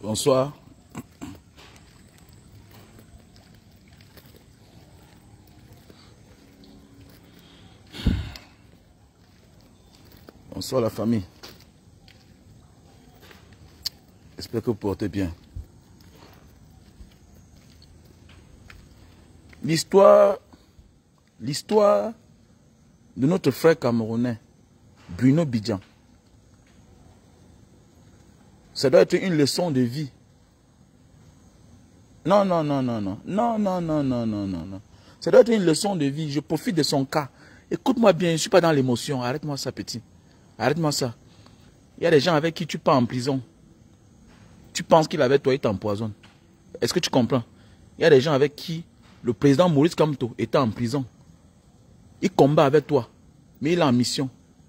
Bonsoir. Bonsoir la famille. J'espère que vous portez bien. L'histoire de notre frère camerounais, Bruno Bidjan. Ça doit être une leçon de vie. Non. Ça doit être une leçon de vie. Je profite de son cas. Écoute-moi bien, je ne suis pas dans l'émotion. Arrête-moi ça, petit. Arrête-moi ça. Il y a des gens avec qui tu pars en prison. Tu penses qu'il est avec toi, il t'empoisonne. Est-ce que tu comprends? Il y a des gens avec qui le président Maurice Kamto était en prison. Il combat avec toi, mais il est en mission.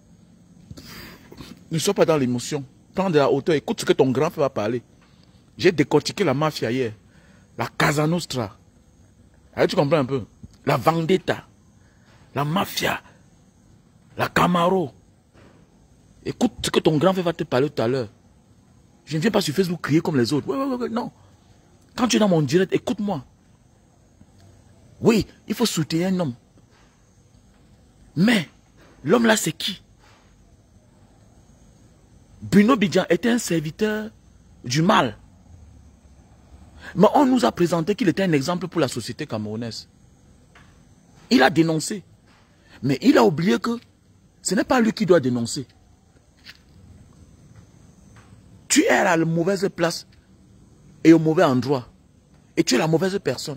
Ne sois pas dans l'émotion. Prends de la hauteur, écoute ce que ton grand frère va parler. J'ai décortiqué la mafia hier. La Casa Nostra. Alors, tu comprends un peu? La Vendetta. La mafia. La Camaro. Écoute ce que ton grand frère va te parler tout à l'heure. Je ne viens pas sur Facebook crier comme les autres. Ouais, non. Quand tu es dans mon direct, écoute-moi. Oui, il faut soutenir un homme. Mais, l'homme là, c'est qui? Bruno Bidjan était un serviteur du mal. Mais on nous a présenté qu'il était un exemple pour la société camerounaise. Il a dénoncé. Mais il a oublié que ce n'est pas lui qui doit dénoncer. Tu es à la mauvaise place et au mauvais endroit. Et tu es la mauvaise personne.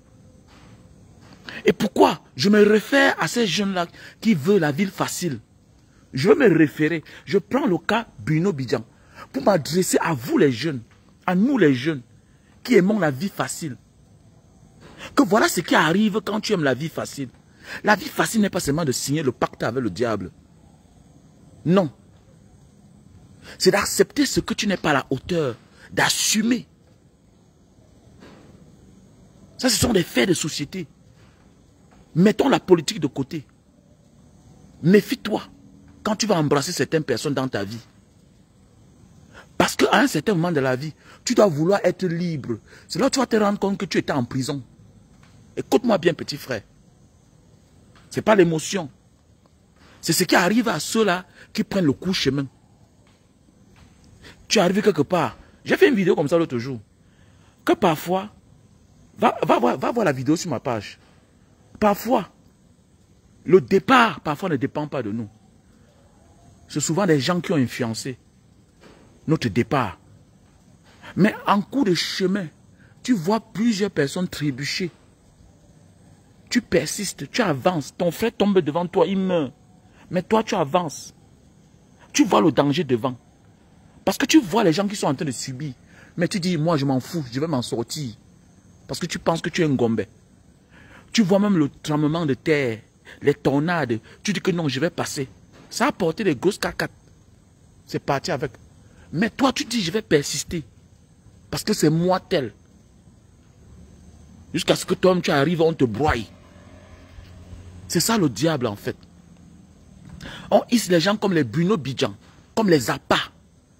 Et pourquoi je me réfère à ces jeunes-là qui veulent la ville facile? Je veux me référer. Je prends le cas Bruno Bidjan pour m'adresser à vous les jeunes, à nous les jeunes, qui aimons la vie facile. Que voilà ce qui arrive quand tu aimes la vie facile. La vie facile n'est pas seulement de signer le pacte avec le diable. Non. C'est d'accepter ce que tu n'es pas à la hauteur, d'assumer. Ça, ce sont des faits de société. Mettons la politique de côté. Méfie-toi quand tu vas embrasser certaines personnes dans ta vie. Parce qu'à un certain moment de la vie, tu dois vouloir être libre. C'est là que tu vas te rendre compte que tu étais en prison. Écoute-moi bien, petit frère. Ce n'est pas l'émotion. C'est ce qui arrive à ceux-là qui prennent le court chemin. Tu arrives quelque part. J'ai fait une vidéo comme ça l'autre jour. Que parfois, va voir la vidéo sur ma page. Parfois, le départ, parfois ne dépend pas de nous. C'est souvent des gens qui ont influencé notre départ. Mais en cours de chemin, tu vois plusieurs personnes trébucher. Tu persistes, tu avances. Ton frère tombe devant toi, il meurt. Mais toi, tu avances. Tu vois le danger devant. Parce que tu vois les gens qui sont en train de subir. Mais tu dis, moi, je m'en fous, je vais m'en sortir. Parce que tu penses que tu es un Gombe. Tu vois même le tremblement de terre, les tornades. Tu dis que non, je vais passer. Ça a apporté des grosses cacates. C'est parti avec. Mais toi, tu dis, je vais persister. Parce que c'est moi tel. Jusqu'à ce que toi, tu arrives, on te broie. C'est ça le diable, en fait. On hisse les gens comme les Bruno Bidjan, comme les Zappa.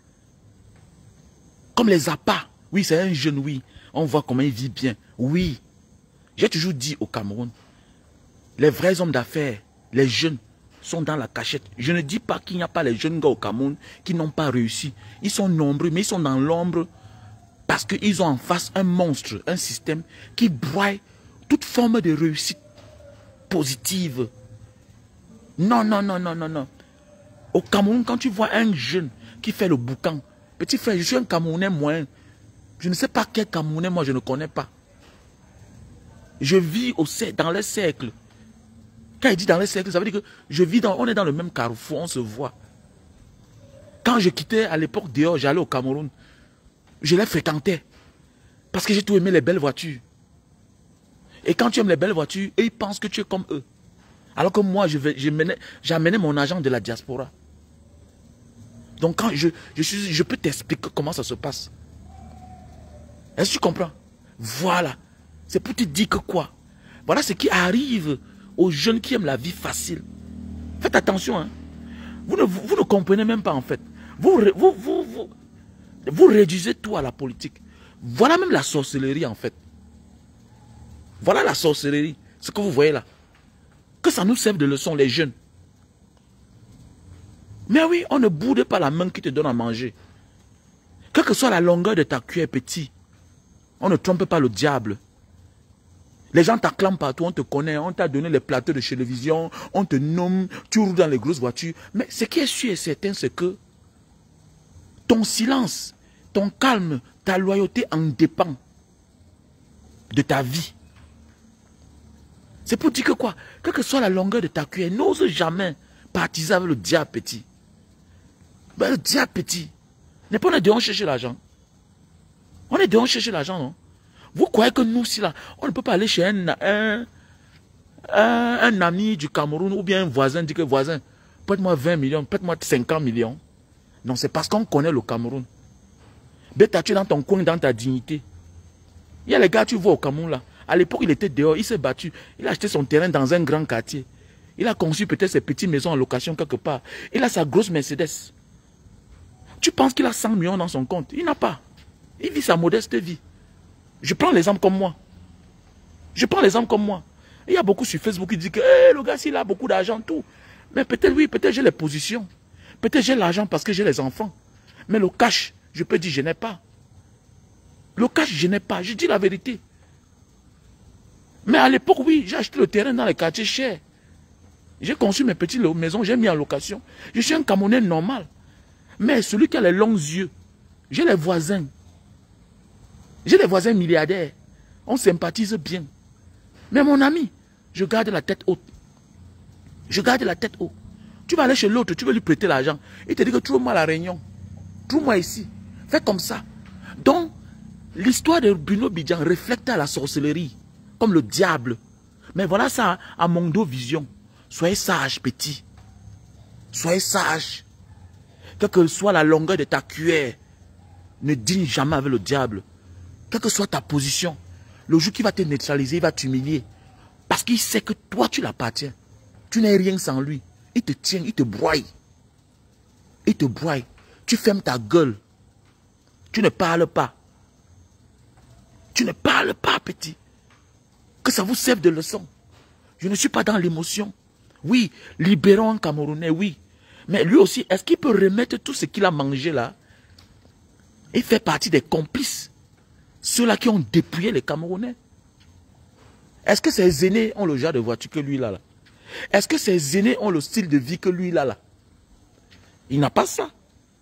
Comme les Zappa. Oui, c'est un jeune, oui. On voit comment il vit bien. Oui. J'ai toujours dit au Cameroun, les vrais hommes d'affaires, les jeunes, sont dans la cachette. Je ne dis pas qu'il n'y a pas les jeunes gars au Cameroun qui n'ont pas réussi. Ils sont nombreux, mais ils sont dans l'ombre parce qu'ils ont en face un monstre, un système qui broie toute forme de réussite positive. Non. Au Cameroun, quand tu vois un jeune qui fait le boucan, petit frère, je suis un Camerounais moyen. Je ne sais pas quel Camerounais, moi je ne connais pas. Je vis dans les cercles. Quand il dit dans les cercles, ça veut dire que on est dans le même carrefour, on se voit. Quand je quittais à l'époque dehors, j'allais au Cameroun. Je les fréquentais. Parce que j'ai tout aimé les belles voitures. Et quand tu aimes les belles voitures, eux, ils pensent que tu es comme eux. Alors que moi, j'amenais mon argent de la diaspora. Donc quand je peux t'expliquer comment ça se passe. Est-ce que tu comprends? Voilà. C'est pour te dire que quoi? Voilà ce qui arrive aux jeunes qui aiment la vie facile. Faites attention. Hein. Vous ne comprenez même pas en fait. Vous réduisez tout à la politique. Voilà même la sorcellerie en fait. Voilà la sorcellerie. Ce que vous voyez là. Que ça nous serve de leçon les jeunes. Mais oui, on ne boude pas la main qui te donne à manger. Quelle que soit la longueur de ta cuillère, petit, on ne trompe pas le diable. Les gens t'acclament partout, on te connaît, on t'a donné les plateaux de télévision, on te nomme, tu roules dans les grosses voitures. Mais ce qui est sûr et certain, c'est que ton silence, ton calme, ta loyauté en dépend de ta vie. C'est pour dire que quoi? Quelle que soit la longueur de ta cuillère, n'ose jamais partisan avec le diable petit. Ben, le diable petit. N'est pas on est dehors chercher l'argent. On est dehors chercher l'argent, non? Vous croyez que nous, si là, on ne peut pas aller chez un ami du Cameroun ou bien un voisin, dit que voisin, prête-moi 20 millions, prête-moi 50 millions. Non, c'est parce qu'on connaît le Cameroun. Bêta, tu es dans ton coin, dans ta dignité. Il y a les gars, tu vois au Cameroun là. À l'époque, il était dehors, il s'est battu. Il a acheté son terrain dans un grand quartier. Il a conçu peut-être ses petites maisons en location quelque part. Il a sa grosse Mercedes. Tu penses qu'il a 100 millions dans son compte? Il n'a pas. Il vit sa modeste vie. Je prends l'exemple comme moi. Je prends l'exemple comme moi. Il y a beaucoup sur Facebook qui disent que hey, le gars, s'il a beaucoup d'argent, tout. Mais peut-être oui, peut-être j'ai les positions. Peut-être j'ai l'argent parce que j'ai les enfants. Mais le cash, je peux dire, je n'ai pas. Le cash, je n'ai pas. Je dis la vérité. Mais à l'époque, oui, j'ai acheté le terrain dans les quartiers chers. J'ai conçu mes petites maisons, j'ai mis en location. Je suis un Camerounais normal. Mais celui qui a les longs yeux, j'ai les voisins. J'ai des voisins milliardaires. On sympathise bien. Mais mon ami, je garde la tête haute. Je garde la tête haute. Tu vas aller chez l'autre, tu veux lui prêter l'argent. Il te dit que trouve-moi la réunion. Trouve-moi ici. Fais comme ça. Donc, l'histoire de Bruno Bidjan reflète à la sorcellerie. Comme le diable. Mais voilà ça à Mondo Vision. Soyez sage, petit. Soyez sage. Quelle que soit la longueur de ta cuillère, ne dîne jamais avec le diable. Quelle que soit ta position, le jour qui va te neutraliser, il va t'humilier. Parce qu'il sait que toi, tu l'appartiens. Tu n'es rien sans lui. Il te tient, il te broye. Il te broye. Tu fermes ta gueule. Tu ne parles pas. Tu ne parles pas, petit. Que ça vous serve de leçon. Je ne suis pas dans l'émotion. Oui, libérons un Camerounais, oui. Mais lui aussi, est-ce qu'il peut remettre tout ce qu'il a mangé là? Il fait partie des complices. Ceux-là qui ont dépouillé les Camerounais. Est-ce que ses aînés ont le genre de voiture que lui là? Est-ce que ses aînés ont le style de vie que lui là? Il n'a pas ça.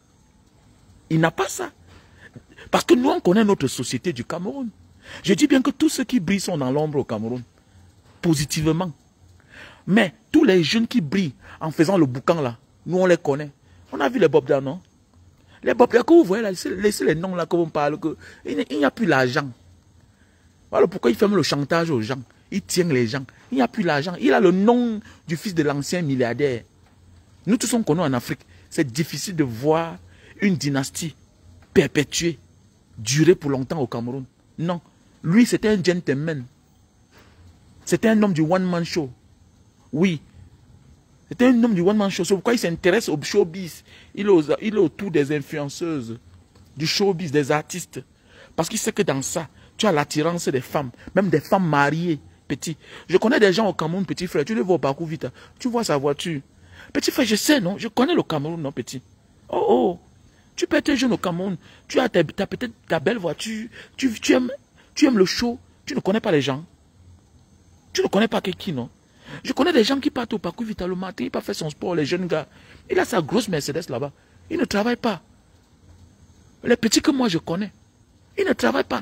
Il n'a pas ça. Parce que nous, on connaît notre société du Cameroun. Je dis bien que tous ceux qui brillent sont dans l'ombre au Cameroun. Positivement. Mais tous les jeunes qui brillent en faisant le boucan là, nous on les connaît. On a vu les Bobda, non? Les Bobda que vous voyez là, laissez les noms là que vous parlez, il n'y a plus l'argent. Voilà pourquoi il fait le chantage aux gens. Il tient les gens. Il n'y a plus l'argent. Il a le nom du fils de l'ancien milliardaire. Nous tous on connaît en Afrique. C'est difficile de voir une dynastie perpétuée, durer pour longtemps au Cameroun. Non. Lui, c'était un gentleman. C'était un homme du one-man show. Oui. C'était un homme du one-man show. C'est pourquoi il s'intéresse au showbiz. Il est autour des influenceuses, du showbiz, des artistes. Parce qu'il sait que dans ça, tu as l'attirance des femmes, même des femmes mariées, petit. Je connais des gens au Cameroun, petit frère. Tu les vois au parcours vite. Tu vois sa voiture. Petit frère, je sais, non? Je connais le Cameroun, non, petit? Oh, oh. Tu peux être jeune au Cameroun. Tu as peut-être ta belle voiture. Tu aimes le show. Tu ne connais pas les gens. Tu ne connais pas qui, non? Je connais des gens qui partent au parcours vite le matin. Il part faire son sport, les jeunes gars. Il a sa grosse Mercedes là-bas. Il ne travaille pas. Les petits que moi je connais. Ils ne travaillent pas.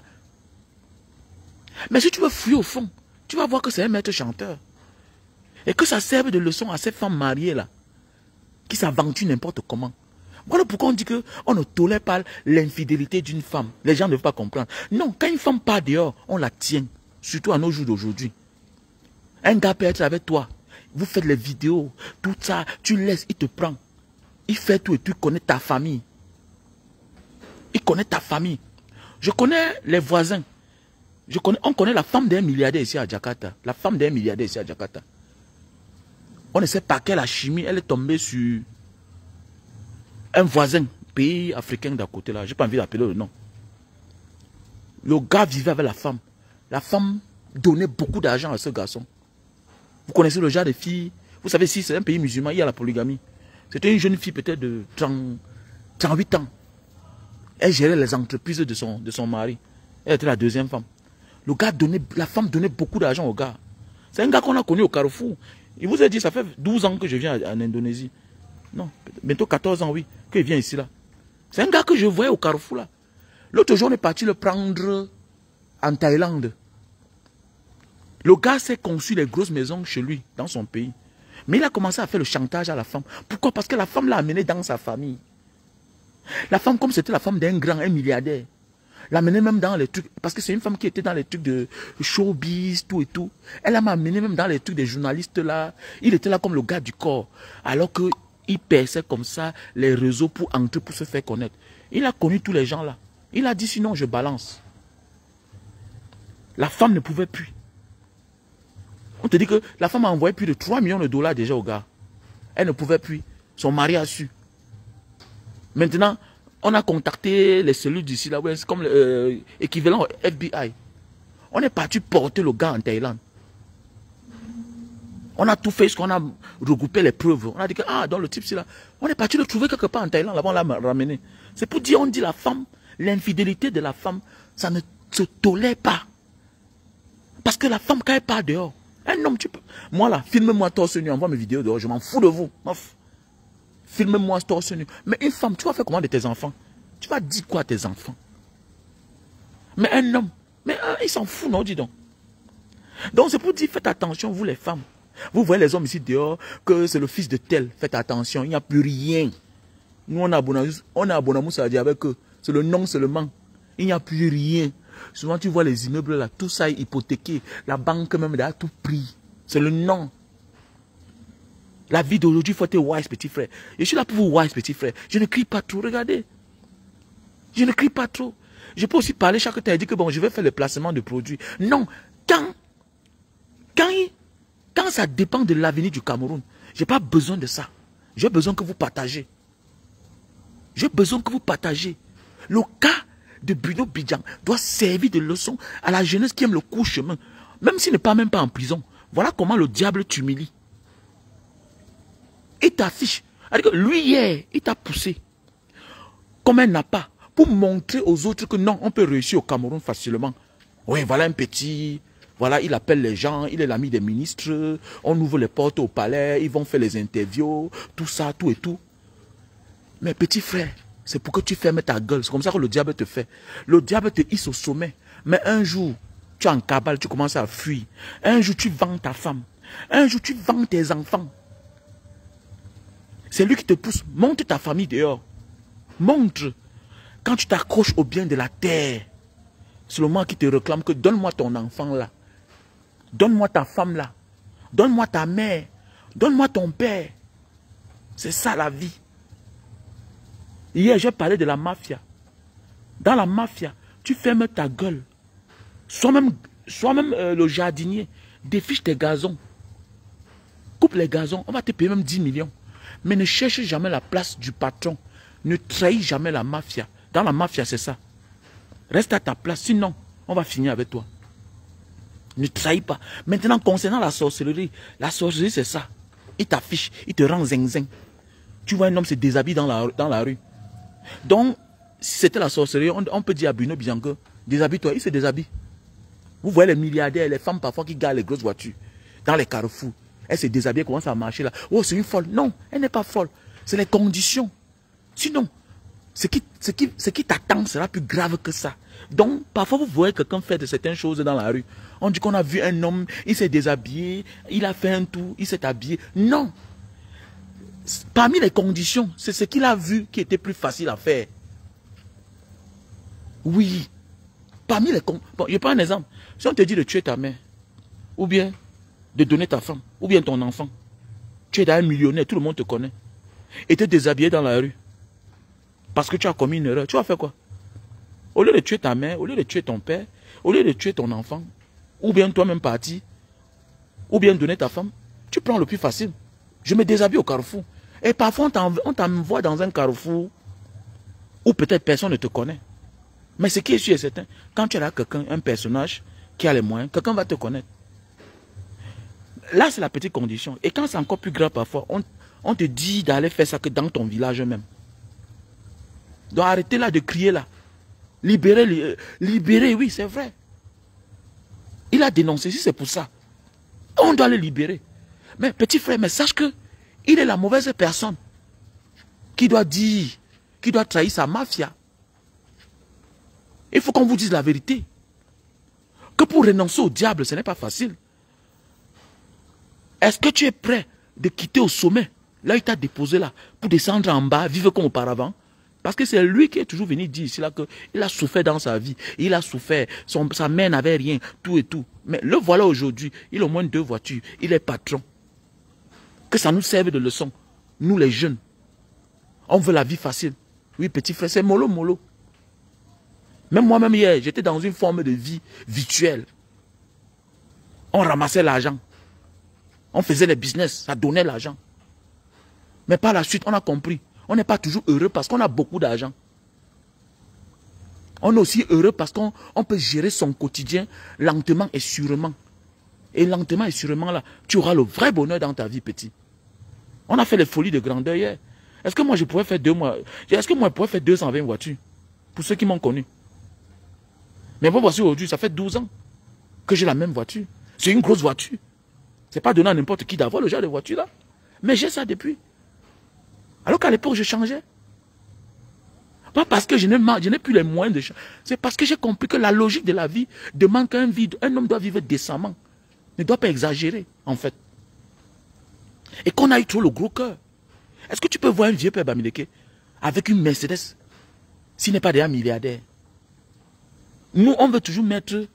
Mais si tu veux fouiller au fond, tu vas voir que c'est un maître chanteur. Et que ça serve de leçon à ces femmes mariées là, qui s'aventurent n'importe comment. Voilà pourquoi on dit qu'on ne tolère pas l'infidélité d'une femme. Les gens ne veulent pas comprendre. Non, quand une femme part dehors, on la tient. Surtout à nos jours d'aujourd'hui. Un gars peut être avec toi. Vous faites les vidéos, tout ça, tu laisses, il te prend. Il fait tout et tu connais ta famille. Il connaît ta famille. Je connais les voisins. On connaît la femme d'un milliardaire ici à Jakarta. La femme d'un milliardaire ici à Jakarta. On ne sait pas quelle chimie, elle est tombée sur un voisin pays africain d'à côté là, j'ai pas envie d'appeler le nom. Le gars vivait avec la femme. La femme donnait beaucoup d'argent à ce garçon. Vous connaissez le genre de fille. Vous savez, si c'est un pays musulman, il y a la polygamie. C'était une jeune fille peut-être de 38 ans. Elle gérait les entreprises de son mari. Elle était la deuxième femme. La femme donnait beaucoup d'argent au gars. C'est un gars qu'on a connu au Carrefour. Il vous a dit, ça fait 12 ans que je viens en Indonésie. Non, bientôt 14 ans, oui, qu'il vient ici là. C'est un gars que je voyais au Carrefour là. L'autre jour, on est parti le prendre en Thaïlande. Le gars s'est conçu les grosses maisons chez lui, dans son pays. Mais il a commencé à faire le chantage à la femme. Pourquoi? Parce que la femme l'a amené dans sa famille. La femme, comme c'était la femme d'un grand, un milliardaire, l'amenait même dans les trucs, parce que c'est une femme qui était dans les trucs de showbiz, tout et tout. Elle m'a amené même dans les trucs des journalistes là. Il était là comme le gars du corps. Alors qu'il perçait comme ça les réseaux pour entrer, pour se faire connaître. Il a connu tous les gens là. Il a dit sinon je balance. La femme ne pouvait plus. On te dit que la femme a envoyé plus de 3 millions de dollars déjà au gars. Elle ne pouvait plus. Son mari a su. Maintenant, on a contacté les cellules d'ici là, c'est comme l'équivalent au FBI. On est parti porter le gars en Thaïlande. On a tout fait, ce qu'on a regroupé les preuves. On a dit que, ah, dans le type, c'est là. On est parti le trouver quelque part en Thaïlande, là-bas, on l'a ramené. C'est pour dire, on dit la femme, l'infidélité de la femme, ça ne se tolère pas. Parce que la femme, quand elle part dehors, un homme, tu peux. Moi là, filme-moi torse nu, envoie mes vidéos dehors, je m'en fous de vous. Filme-moi torse nu. Mais une femme, tu vas faire comment de tes enfants? Tu vas dire quoi à tes enfants? Mais un homme, mais il s'en fout, non, dis donc. Donc c'est pour dire, faites attention, vous les femmes. Vous voyez les hommes ici dehors, que c'est le fils de tel. Faites attention, il n'y a plus rien. Nous, on a Bonamous à dire avec eux. C'est le nom seulement. Il n'y a plus rien. Souvent, tu vois les immeubles là, tout ça est hypothéqué. La banque même a tout pris. C'est le nom. La vie d'aujourd'hui, il faut être wise, petit frère. Je suis là pour vous, wise, petit frère. Je ne crie pas trop, regardez. Je ne crie pas trop. Je peux aussi parler chaque temps et dire que bon, je vais faire le placement de produits. Non, quand ça dépend de l'avenir du Cameroun, je n'ai pas besoin de ça. J'ai besoin que vous partagez. J'ai besoin que vous partagez. Le cas de Bruno Bidjan doit servir de leçon à la jeunesse qui aime le court chemin. Même s'il n'est pas même pas en prison. Voilà comment le diable t'humilie. Il t'affiche. Lui hier, il t'a poussé comme un appât pour montrer aux autres que non, on peut réussir au Cameroun facilement. Oui, voilà un petit, voilà, il appelle les gens, il est l'ami des ministres, on ouvre les portes au palais, ils vont faire les interviews, tout ça, tout et tout. Mais petit frère, c'est pour que tu fermes ta gueule. C'est comme ça que le diable te fait. Le diable te hisse au sommet. Mais un jour, tu es en cabale, tu commences à fuir. Un jour, tu vends ta femme. Un jour, tu vends tes enfants. C'est lui qui te pousse. Montre ta famille dehors. Montre. Quand tu t'accroches au bien de la terre, c'est le moment qui te réclame que donne-moi ton enfant là. Donne-moi ta femme là. Donne-moi ta mère. Donne-moi ton père. C'est ça la vie. Hier, j'ai parlé de la mafia. Dans la mafia, tu fermes ta gueule. Sois même le jardinier. Défiche tes gazons. Coupe les gazons. On va te payer même 10 millions. Mais ne cherche jamais la place du patron. Ne trahis jamais la mafia. Dans la mafia, c'est ça. Reste à ta place. Sinon, on va finir avec toi. Ne trahis pas. Maintenant, concernant la sorcellerie c'est ça. Il t'affiche. Il te rend zinzin. Tu vois un homme se déshabille dans la rue. Donc, si c'était la sorcellerie, on peut dire à Bruno Bianco, déshabille-toi, il se déshabille. Vous voyez les milliardaires, les femmes parfois qui garent les grosses voitures dans les carrefours. Elle se déshabille, elle commence à marcher là. Oh, c'est une folle. Non, elle n'est pas folle. C'est les conditions. Sinon, ce qui t'attend sera plus grave que ça. Donc, parfois vous voyez quelqu'un faire de certaines choses dans la rue. On dit qu'on a vu un homme, il s'est déshabillé, il a fait un tour, il s'est habillé. Non. Parmi les conditions, c'est ce qu'il a vu qui était plus facile à faire. Oui. Parmi les conditions. Bon, je prends un exemple. Si on te dit de tuer ta mère, ou bien de donner ta femme, ou bien ton enfant, tu es un millionnaire, tout le monde te connaît, et te déshabiller dans la rue, parce que tu as commis une erreur, tu vas faire quoi? Au lieu de tuer ta mère, au lieu de tuer ton père, au lieu de tuer ton enfant, ou bien toi-même parti, ou bien donner ta femme, tu prends le plus facile. Je me déshabille au carrefour. Et parfois, on t'envoie dans un carrefour Ou peut-être personne ne te connaît. Mais ce qui est sûr et certain, quand tu as là quelqu'un, un personnage qui a les moyens, quelqu'un va te connaître. Là, c'est la petite condition. Et quand c'est encore plus grave parfois, on te dit d'aller faire ça que dans ton village même. Donc arrêtez là de crier là. Libérez, libérez, oui, c'est vrai. Il a dénoncé, si c'est pour ça. On doit le libérer. Mais petit frère, mais sache que il est la mauvaise personne qui doit dire, qui doit trahir sa mafia. Il faut qu'on vous dise la vérité. Que pour renoncer au diable, ce n'est pas facile. Est-ce que tu es prêt de quitter au sommet, là il t'a déposé là, pour descendre en bas, vivre comme auparavant? Parce que c'est lui qui est toujours venu dire ici là qu'il a souffert dans sa vie. Il a souffert, sa mère n'avait rien, tout et tout. Mais le voilà aujourd'hui, il a au moins 2 voitures, il est patron. Que ça nous serve de leçon, nous les jeunes. On veut la vie facile. Oui, petit frère, c'est mollo, mollo. Même moi-même hier, j'étais dans une forme de vie virtuelle. On ramassait l'argent. On faisait les business, ça donnait l'argent. Mais par la suite, on a compris. On n'est pas toujours heureux parce qu'on a beaucoup d'argent. On est aussi heureux parce qu'on peut gérer son quotidien lentement et sûrement. Et lentement et sûrement, là, tu auras le vrai bonheur dans ta vie, petit. On a fait les folies de grandeur hier. Est-ce que moi, je pourrais faire 2 mois? Est-ce que moi, je pourrais faire 220 voitures? Pour ceux qui m'ont connu. Mais bon, voici aujourd'hui, ça fait 12 ans que j'ai la même voiture. C'est une grosse voiture. Ce n'est pas donné à n'importe qui d'avoir le genre de voiture là. Mais j'ai ça depuis. Alors qu'à l'époque, je changeais. Pas parce que je n'ai plus les moyens de changer. C'est parce que j'ai compris que la logique de la vie demande qu'un homme doit vivre décemment. Ne doit pas exagérer, en fait. Et qu'on a eu trop le gros cœur. Est-ce que tu peux voir un vieux père Bamileke avec une Mercedes s'il n'est pas déjà milliardaire? Nous, on veut toujours mettre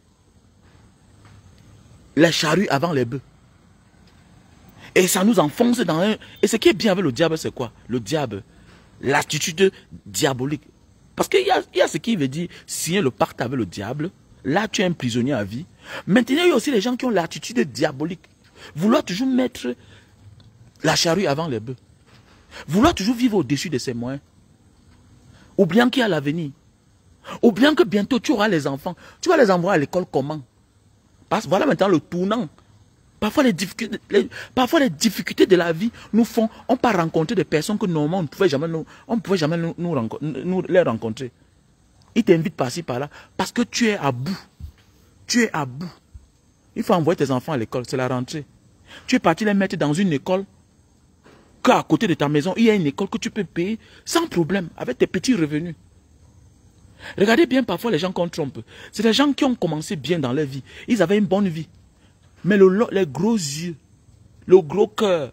les charrues avant les bœufs. Et ça nous enfonce dans un... Et ce qui est bien avec le diable, c'est quoi? Le diable, l'attitude diabolique. Parce qu'il y a ce qui veut dire signer le pacte avec le diable. Là, tu es un prisonnier à vie. Maintenant, il y a aussi les gens qui ont l'attitude diabolique. Vouloir toujours mettre la charrue avant les bœufs. Vouloir toujours vivre au-dessus de ses moyens. Oubliant qu'il y a l'avenir. Oubliant que bientôt tu auras les enfants. Tu vas les envoyer à l'école comment? Parce que voilà maintenant le tournant. Parfois les difficultés de la vie nous font, on peut rencontrer des personnes que normalement on ne pouvait jamais les rencontrer. Ils t'invitent par-ci, par-là, parce que tu es à bout. Tu es à bout. Il faut envoyer tes enfants à l'école, c'est la rentrée. Tu es parti les mettre dans une école, qu'à côté de ta maison, il y a une école que tu peux payer sans problème, avec tes petits revenus. Regardez bien parfois les gens qu'on trompe. C'est des gens qui ont commencé bien dans leur vie. Ils avaient une bonne vie. Mais les gros yeux, le gros cœur,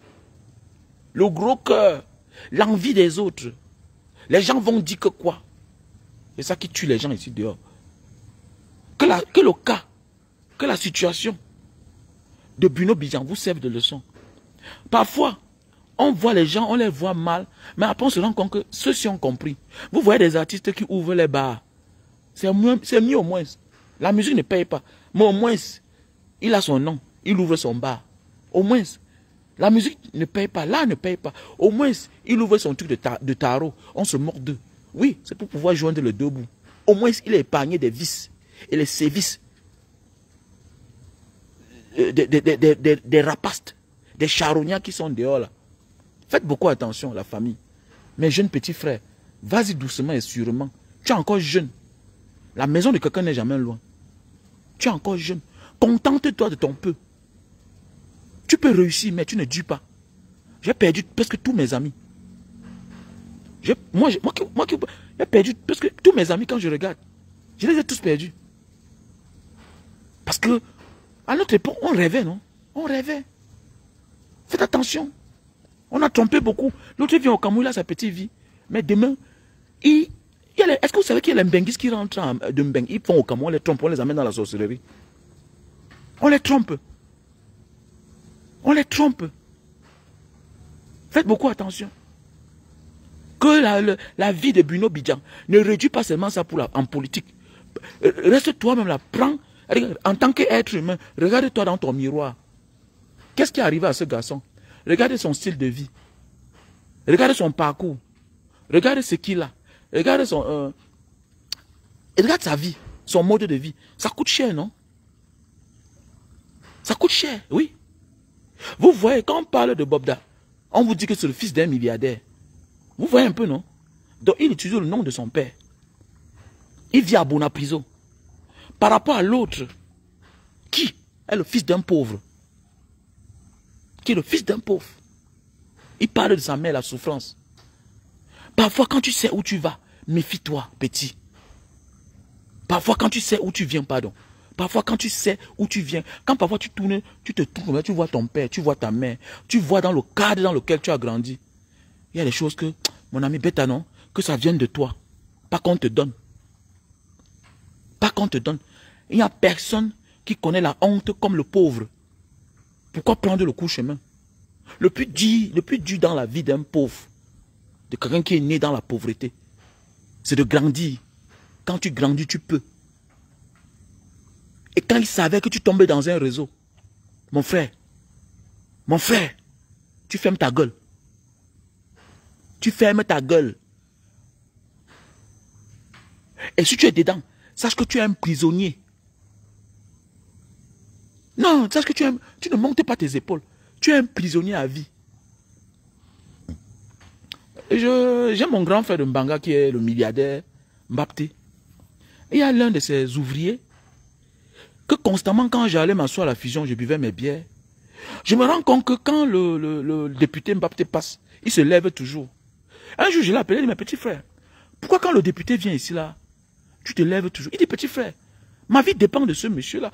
l'envie des autres. Les gens vont dire que quoi? C'est ça qui tue les gens ici dehors. Que le cas, que la situation de Bruno Bidjan vous serve de leçon. Parfois, on voit les gens, on les voit mal, mais après on se rend compte que ceux-ci ont compris. Vous voyez des artistes qui ouvrent les bars. C'est mieux au moins. La musique ne paye pas. Mais au moins, il a son nom. Il ouvre son bar. Au moins, la musique ne paye pas. L'art ne paye pas. Au moins, il ouvre son truc de tarot. On se moque d'eux. Oui, c'est pour pouvoir joindre le deux bouts. Au moins, il est épargné des vices et les sévices des rapastes, des charognards qui sont dehors là. Faites beaucoup attention, la famille. Mes jeunes petits frères, vas-y doucement et sûrement. Tu es encore jeune. La maison de quelqu'un n'est jamais loin. Tu es encore jeune. Contente-toi de ton peu. Tu peux réussir, mais tu ne dis pas. J'ai perdu presque tous mes amis. J'ai perdu presque tous mes amis quand je regarde. Je les ai tous perdus. Parce que, à notre époque, on rêvait, non? On rêvait. Faites attention. On a trompé beaucoup. L'autre vient au Cameroun, il a sa petite vie. Mais demain, est-ce que vous savez qu'il y a les Mbenguis qui rentrent de Mbeng? Ils font au Cameroun, on les trompe, on les amène dans la sorcellerie. On les trompe. On les trompe. Faites beaucoup attention. Que la vie de Bruno Bidjan ne réduit pas seulement ça en politique. Reste toi-même là. Prends, en tant qu'être humain, regarde-toi dans ton miroir. Qu'est-ce qui est arrivé à ce garçon? Regardez son style de vie. Regardez son parcours. Regardez ce qu'il a. Regarde regarde sa vie, son mode de vie. Ça coûte cher, non? Ça coûte cher, oui. Vous voyez, quand on parle de Bobda, on vous dit que c'est le fils d'un milliardaire. Vous voyez un peu, non? Donc, il utilise le nom de son père. Il vit à Bonapriso. Par rapport à l'autre, qui est le fils d'un pauvre. Qui est le fils d'un pauvre. Il parle de sa mère, la souffrance. Parfois, quand tu sais où tu vas, méfie-toi, petit. Parfois, quand tu sais où tu viens, pardon. Parfois, quand tu sais où tu viens, quand parfois tu tournes, tu te tournes, tu vois ton père, tu vois ta mère, tu vois dans le cadre dans lequel tu as grandi. Il y a des choses que, mon ami bêta, non, que ça vienne de toi. Pas qu'on te donne. Pas qu'on te donne. Il n'y a personne qui connaît la honte comme le pauvre. Pourquoi prendre le court chemin? Le plus dur dans la vie d'un pauvre, de quelqu'un qui est né dans la pauvreté, c'est de grandir. Quand tu grandis, tu peux. Et quand il savait que tu tombais dans un réseau, mon frère, tu fermes ta gueule. Tu fermes ta gueule. Et si tu es dedans, sache que tu es un prisonnier. Non, sache que tu ne montes pas tes épaules. Tu es un prisonnier à vie. J'ai mon grand frère de Mbanga qui est le milliardaire Mbapté. Il y a l'un de ses ouvriers que constamment quand j'allais m'asseoir à la fusion, je buvais mes bières. Je me rends compte que quand le député Mbapté passe, il se lève toujours. Un jour, je l'ai appelé, il dit, mais petit frère, pourquoi quand le député vient ici là, tu te lèves toujours? Il dit, petit frère, ma vie dépend de ce monsieur-là.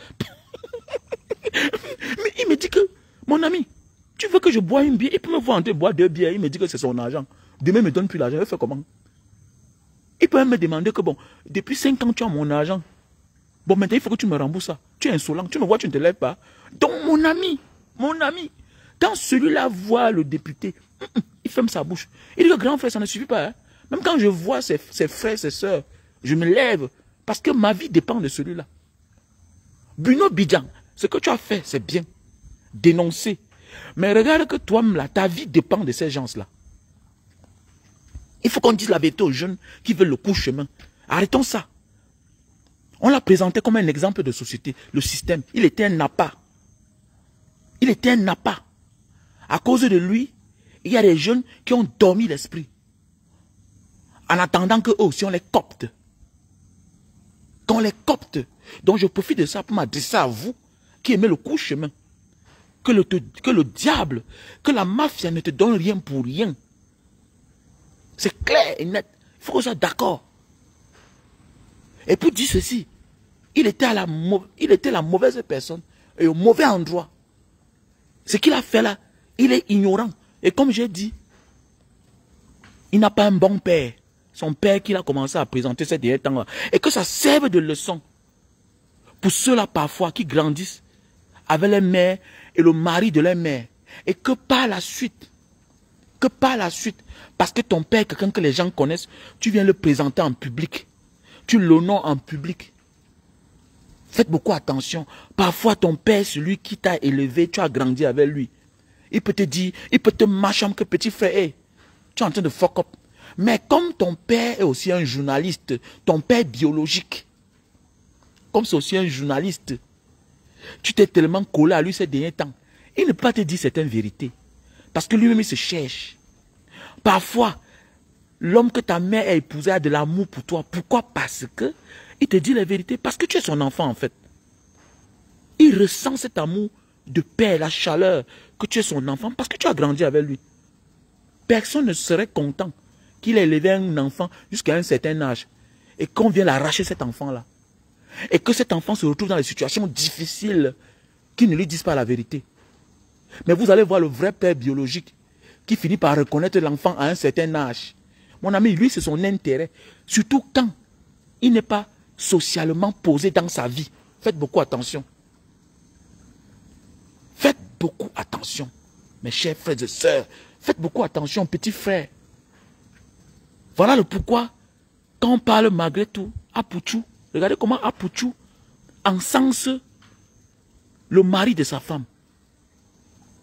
Mais il me dit que, mon ami, tu veux que je bois une bière? Il peut me voir en train de boire 2 bières, il me dit que c'est son argent. Demain, il ne me donne plus l'argent, il fait comment? Il peut même me demander que, bon, depuis 5 ans, tu as mon argent. Bon, maintenant, il faut que tu me rembourses ça. Tu es insolent, tu me vois, tu ne te lèves pas. Donc, mon ami, quand celui-là voit le député, il ferme sa bouche. Il dit que grand frère, ça ne suffit pas. Hein? Même quand je vois ses frères, ses soeurs, je me lève parce que ma vie dépend de celui-là. Bruno Bidjan, ce que tu as fait, c'est bien. Dénoncer. Mais regarde que toi, là, ta vie dépend de ces gens-là. Il faut qu'on dise la vérité aux jeunes qui veulent le court chemin. Arrêtons ça. On l'a présenté comme un exemple de société. Le système, il était un appât. Il était un appât. À cause de lui, il y a des jeunes qui ont dormi l'esprit. En attendant qu'eux aussi on les copte. Qu'on les copte. Donc je profite de ça pour m'adresser à vous qui aimez le court chemin. Que le diable, que la mafia ne te donne rien pour rien. C'est clair et net. Il faut qu'on soit d'accord. Et pour dire ceci, il était la mauvaise personne et au mauvais endroit. Ce qu'il a fait là, il est ignorant. Et comme j'ai dit, il n'a pas un bon père. Son père qu'il a commencé à présenter ces derniers temps-là. Et que ça serve de leçon pour ceux-là parfois qui grandissent avec leur mère et le mari de leur mère. Et que par la suite, parce que ton père est quelqu'un que les gens connaissent, tu viens le présenter en public. Tu l'honores en public. Faites beaucoup attention. Parfois, ton père, celui qui t'a élevé, tu as grandi avec lui. Il peut te dire, il peut te marcher que petit frère, hey, tu es en train de fuck up. Mais comme ton père est aussi un journaliste, ton père biologique, comme c'est aussi un journaliste, tu t'es tellement collé à lui ces derniers temps, il ne peut pas te dire certaines vérités. Parce que lui-même, il se cherche. Parfois, l'homme que ta mère a épousé a de l'amour pour toi. Pourquoi? Parce que il te dit la vérité. Parce que tu es son enfant, en fait. Il ressent cet amour de père, la chaleur, que tu es son enfant, parce que tu as grandi avec lui. Personne ne serait content qu'il ait élevé un enfant jusqu'à un certain âge et qu'on vienne l'arracher cet enfant-là. Et que cet enfant se retrouve dans des situations difficiles qui ne lui disent pas la vérité. Mais vous allez voir le vrai père biologique qui finit par reconnaître l'enfant à un certain âge. Mon ami, lui, c'est son intérêt. Surtout quand il n'est pas socialement posé dans sa vie. Faites beaucoup attention. Faites beaucoup attention. Mes chers frères et sœurs, faites beaucoup attention, petits frères. Voilà le pourquoi, quand on parle malgré tout, Apouchou, regardez comment Apouchou encense le mari de sa femme.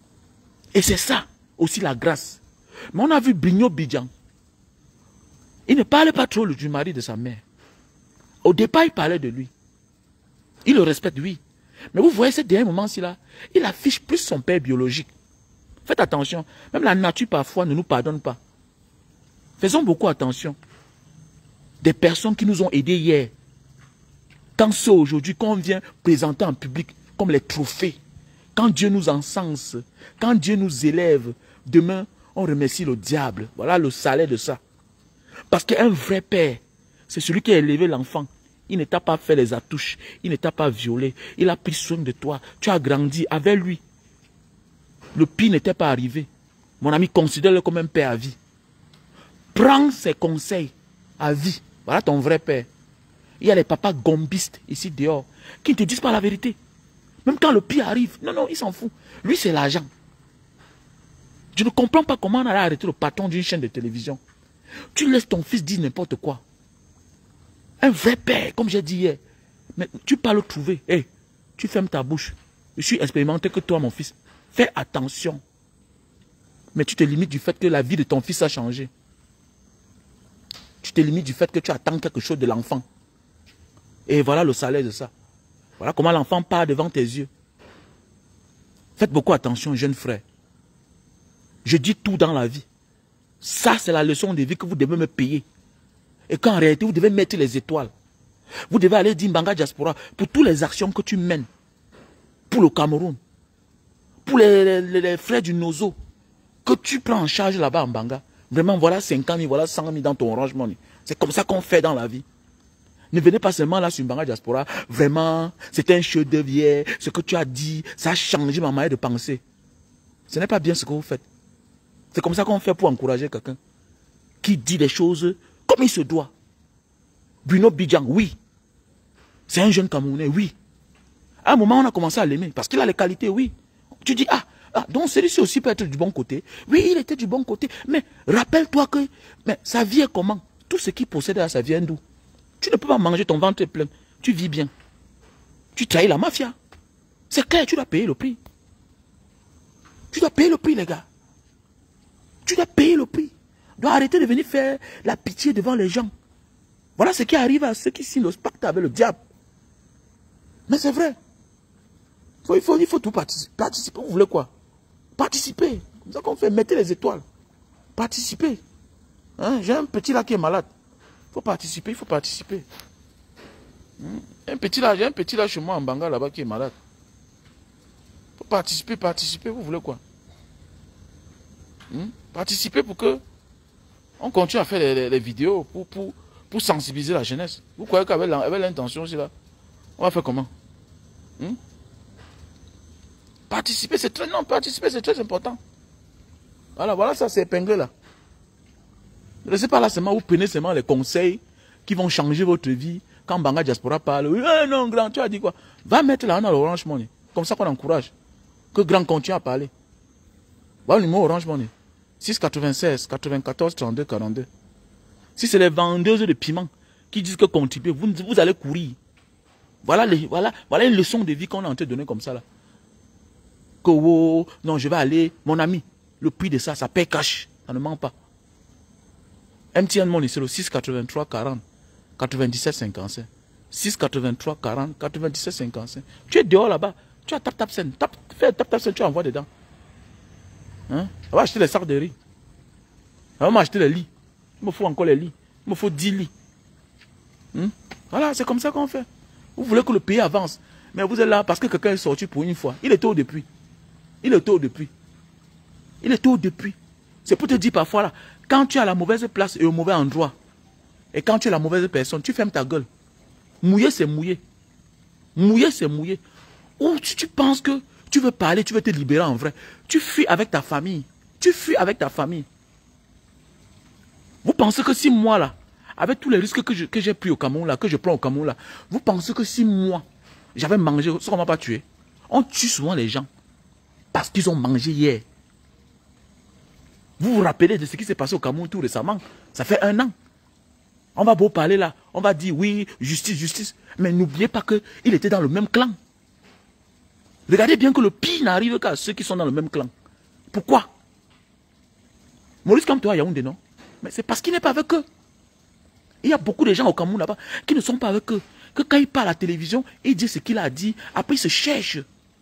Et c'est ça aussi la grâce. Mais on a vu Bruno Bidjan. Il ne parlait pas trop du mari de sa mère. Au départ, il parlait de lui. Il le respecte, oui. Mais vous voyez, ce dernier moment-ci là, il affiche plus son père biologique. Faites attention. Même la nature parfois ne nous pardonne pas. Faisons beaucoup attention. Des personnes qui nous ont aidés hier. Quand ceux aujourd'hui qu'on vient présenter en public comme les trophées. Quand Dieu nous encense. Quand Dieu nous élève. Demain, on remercie le diable. Voilà le salaire de ça. Parce qu'un vrai père, c'est celui qui a élevé l'enfant. Il ne t'a pas fait les attouches. Il ne t'a pas violé. Il a pris soin de toi. Tu as grandi avec lui. Le pire n'était pas arrivé. Mon ami, considère-le comme un père à vie. Prends ses conseils à vie. Voilà ton vrai père. Il y a les papas gombistes ici dehors qui ne te disent pas la vérité. Même quand le pire arrive. Non, non, il s'en fout. Lui, c'est l'argent. Je ne comprends pas comment on a arrêté le patron d'une chaîne de télévision. Tu laisses ton fils dire n'importe quoi. Un vrai père, comme j'ai dit hier. Mais tu parles le trouver. Hey, tu fermes ta bouche. Je suis expérimenté que toi, mon fils. Fais attention. Mais tu te limites du fait que la vie de ton fils a changé. Tu te limites du fait que tu attends quelque chose de l'enfant. Et voilà le salaire de ça. Voilà comment l'enfant part devant tes yeux. Faites beaucoup attention, jeunes frères. Je dis tout dans la vie. Ça, c'est la leçon de vie que vous devez me payer. Et qu'en réalité, vous devez mettre les étoiles. Vous devez aller dire Mbanga Diaspora pour toutes les actions que tu mènes. Pour le Cameroun. Pour les frères du Nozo. Que tu prends en charge là-bas en Mbanga. Vraiment, voilà 50 000, voilà 100 000 dans ton Orange Money. C'est comme ça qu'on fait dans la vie. Ne venez pas seulement là sur Mbanga Diaspora. Vraiment, c'est un chef d'œuvre hier. Ce que tu as dit, ça a changé ma manière de penser. Ce n'est pas bien ce que vous faites. C'est comme ça qu'on fait pour encourager quelqu'un qui dit des choses comme il se doit. Bruno Bidjan, oui. C'est un jeune Camerounais, oui. À un moment, on a commencé à l'aimer parce qu'il a les qualités, oui. Tu dis, donc celui-ci aussi peut être du bon côté. Oui, il était du bon côté. Mais rappelle-toi que sa vie est comment? Tout ce qu'il possède à sa vie est d'où? Tu ne peux pas manger, ton ventre est plein. Tu vis bien. Tu trahis la mafia. C'est clair, tu dois payer le prix. Tu dois payer le prix, les gars. Tu dois payer le prix. Tu dois arrêter de venir faire la pitié devant les gens. Voilà ce qui arrive à ceux qui signent le pacte avec le diable. Mais c'est vrai. Il faut tout participer. Participer, vous voulez quoi? Participer. C'est ça qu'on fait. Mettez les étoiles. Participer. Hein? J'ai un petit là qui est malade. Il faut participer, il faut participer. J'ai un petit là chez moi en Mbanga là-bas qui est malade. Il faut participer, participer, vous voulez quoi? Participer pour que on continue à faire les vidéos pour sensibiliser la jeunesse. Vous croyez qu'avec l'intention aussi là, on va faire comment? Participer, c'est très, non, participer, c'est très important. Voilà, ça c'est épinglé là. Ne laissez pas là seulement, vous prenez seulement les conseils qui vont changer votre vie. Quand Mbanga Diaspora parle, oui, non, grand, tu as dit quoi? Va mettre là dans l'Orange Money. Comme ça qu'on encourage. Que grand continue à parler. Voilà le numéro Orange Money. 696 94 32 42. Si c'est les vendeuses de piment qui disent que contribuer, vous allez courir. Voilà une leçon de vie qu'on a en train de donner comme ça là. Que oh, non, je vais aller, mon ami, le prix de ça, ça paye cash. Ça ne ment pas. MTN Money, c'est le 683 40 97 55. 683 40 97 55. Tu es dehors là-bas. Tu as tap scène. Fais tap scène, tu envoies dedans. Hein? On va acheter les sacs de riz. On va m'acheter les lits. Il me faut encore les lits. Il me faut 10 lits. Voilà, c'est comme ça qu'on fait. Vous voulez que le pays avance. Mais vous êtes là parce que quelqu'un est sorti pour une fois. Il est tôt depuis. Il est tôt depuis. Il est tôt depuis. C'est pour te dire parfois là, quand tu es à la mauvaise place et au mauvais endroit, et quand tu es la mauvaise personne, tu fermes ta gueule. Mouiller, c'est mouiller. Mouiller, c'est mouiller. Ou tu penses que tu veux parler, tu veux te libérer en vrai. Tu fuis avec ta famille. Tu fuis avec ta famille. Vous pensez que si moi là, avec tous les risques que j'ai pris au Cameroun là, que je prends au Cameroun là, vous pensez que si moi, j'avais mangé, ça on m'a pas tué. On tue souvent les gens parce qu'ils ont mangé hier. Vous vous rappelez de ce qui s'est passé au Cameroun tout récemment? Ça fait 1 an. On va beau parler là, on va dire oui, justice, justice. Mais n'oubliez pas qu'il était dans le même clan. Regardez bien que le pire n'arrive qu'à ceux qui sont dans le même clan. Pourquoi? Maurice Kamto à Yaoundé, non? Mais c'est parce qu'il n'est pas avec eux. Il y a beaucoup de gens au Cameroun là-bas qui ne sont pas avec eux. Que quand il parle à la télévision, il dit ce qu'il a dit, après il se cherche.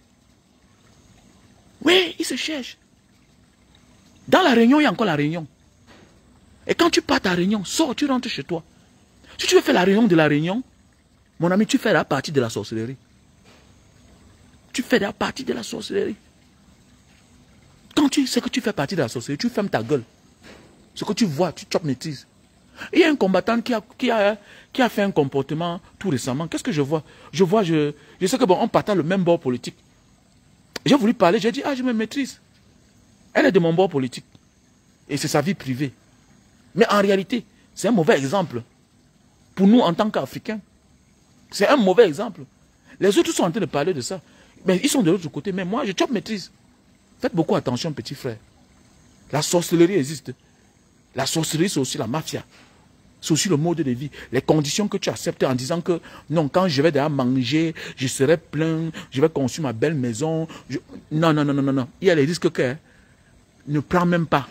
Oui, il se cherche. Dans la réunion, il y a encore la réunion. Et quand tu pars ta réunion, sors, tu rentres chez toi. Si tu veux faire la réunion de la réunion, mon ami, tu fais la partie de la sorcellerie. Tu fais la partie de la sorcellerie. Quand tu sais que tu fais partie de la sorcellerie, tu fermes ta gueule. Ce que tu vois, tu maîtrises. Il y a un combattant qui a fait un comportement tout récemment. Qu'est-ce que je vois? Je sais que bon, on partage le même bord politique. J'ai voulu parler, j'ai dit, ah, je me maîtrise. Elle est de mon bord politique. Et c'est sa vie privée. Mais en réalité, c'est un mauvais exemple. Pour nous, en tant qu'Africains, c'est un mauvais exemple. Les autres sont en train de parler de ça. Mais ils sont de l'autre côté. Mais moi, je maîtrise. Faites beaucoup attention, petit frère. La sorcellerie existe. La sorcellerie, c'est aussi la mafia. C'est aussi le mode de vie. Les conditions que tu acceptes en disant que non, quand je vais déjà manger, je serai plein, je vais construire ma belle maison. Non, non, non, non, non, non. Il y a les risques que ne prends même pas.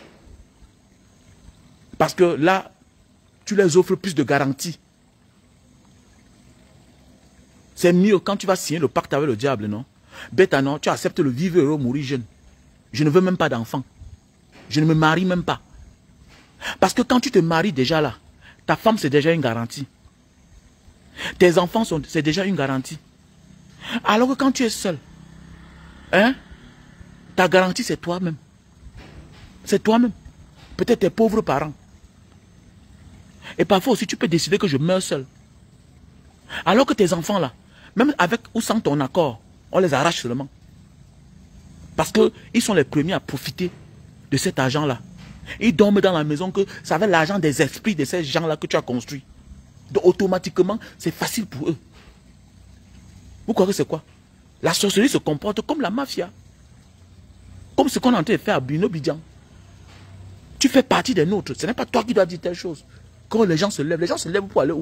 Parce que là, tu les offres plus de garanties. C'est mieux quand tu vas signer le pacte avec le diable, non? Bête, non, tu acceptes le vivre heureux, mourir jeune. Je ne veux même pas d'enfant. Je ne me marie même pas. Parce que quand tu te maries déjà là, ta femme c'est déjà une garantie. Tes enfants c'est déjà une garantie. Alors que quand tu es seul, hein, ta garantie c'est toi-même. C'est toi-même. Peut-être tes pauvres parents. Et parfois aussi tu peux décider que je meurs seul. Alors que tes enfants là, même avec ou sans ton accord, on les arrache seulement. Parce qu'ils sont les premiers à profiter de cet argent-là. Ils dorment dans la maison que ça va l'argent des esprits de ces gens-là que tu as construits. Donc automatiquement, c'est facile pour eux. Vous croyez que c'est quoi? La sorcellerie se comporte comme la mafia. Comme ce qu'on est en train de faire à Bino Bidjan. Tu fais partie des nôtres. Ce n'est pas toi qui dois dire telle chose. Quand les gens se lèvent pour aller où?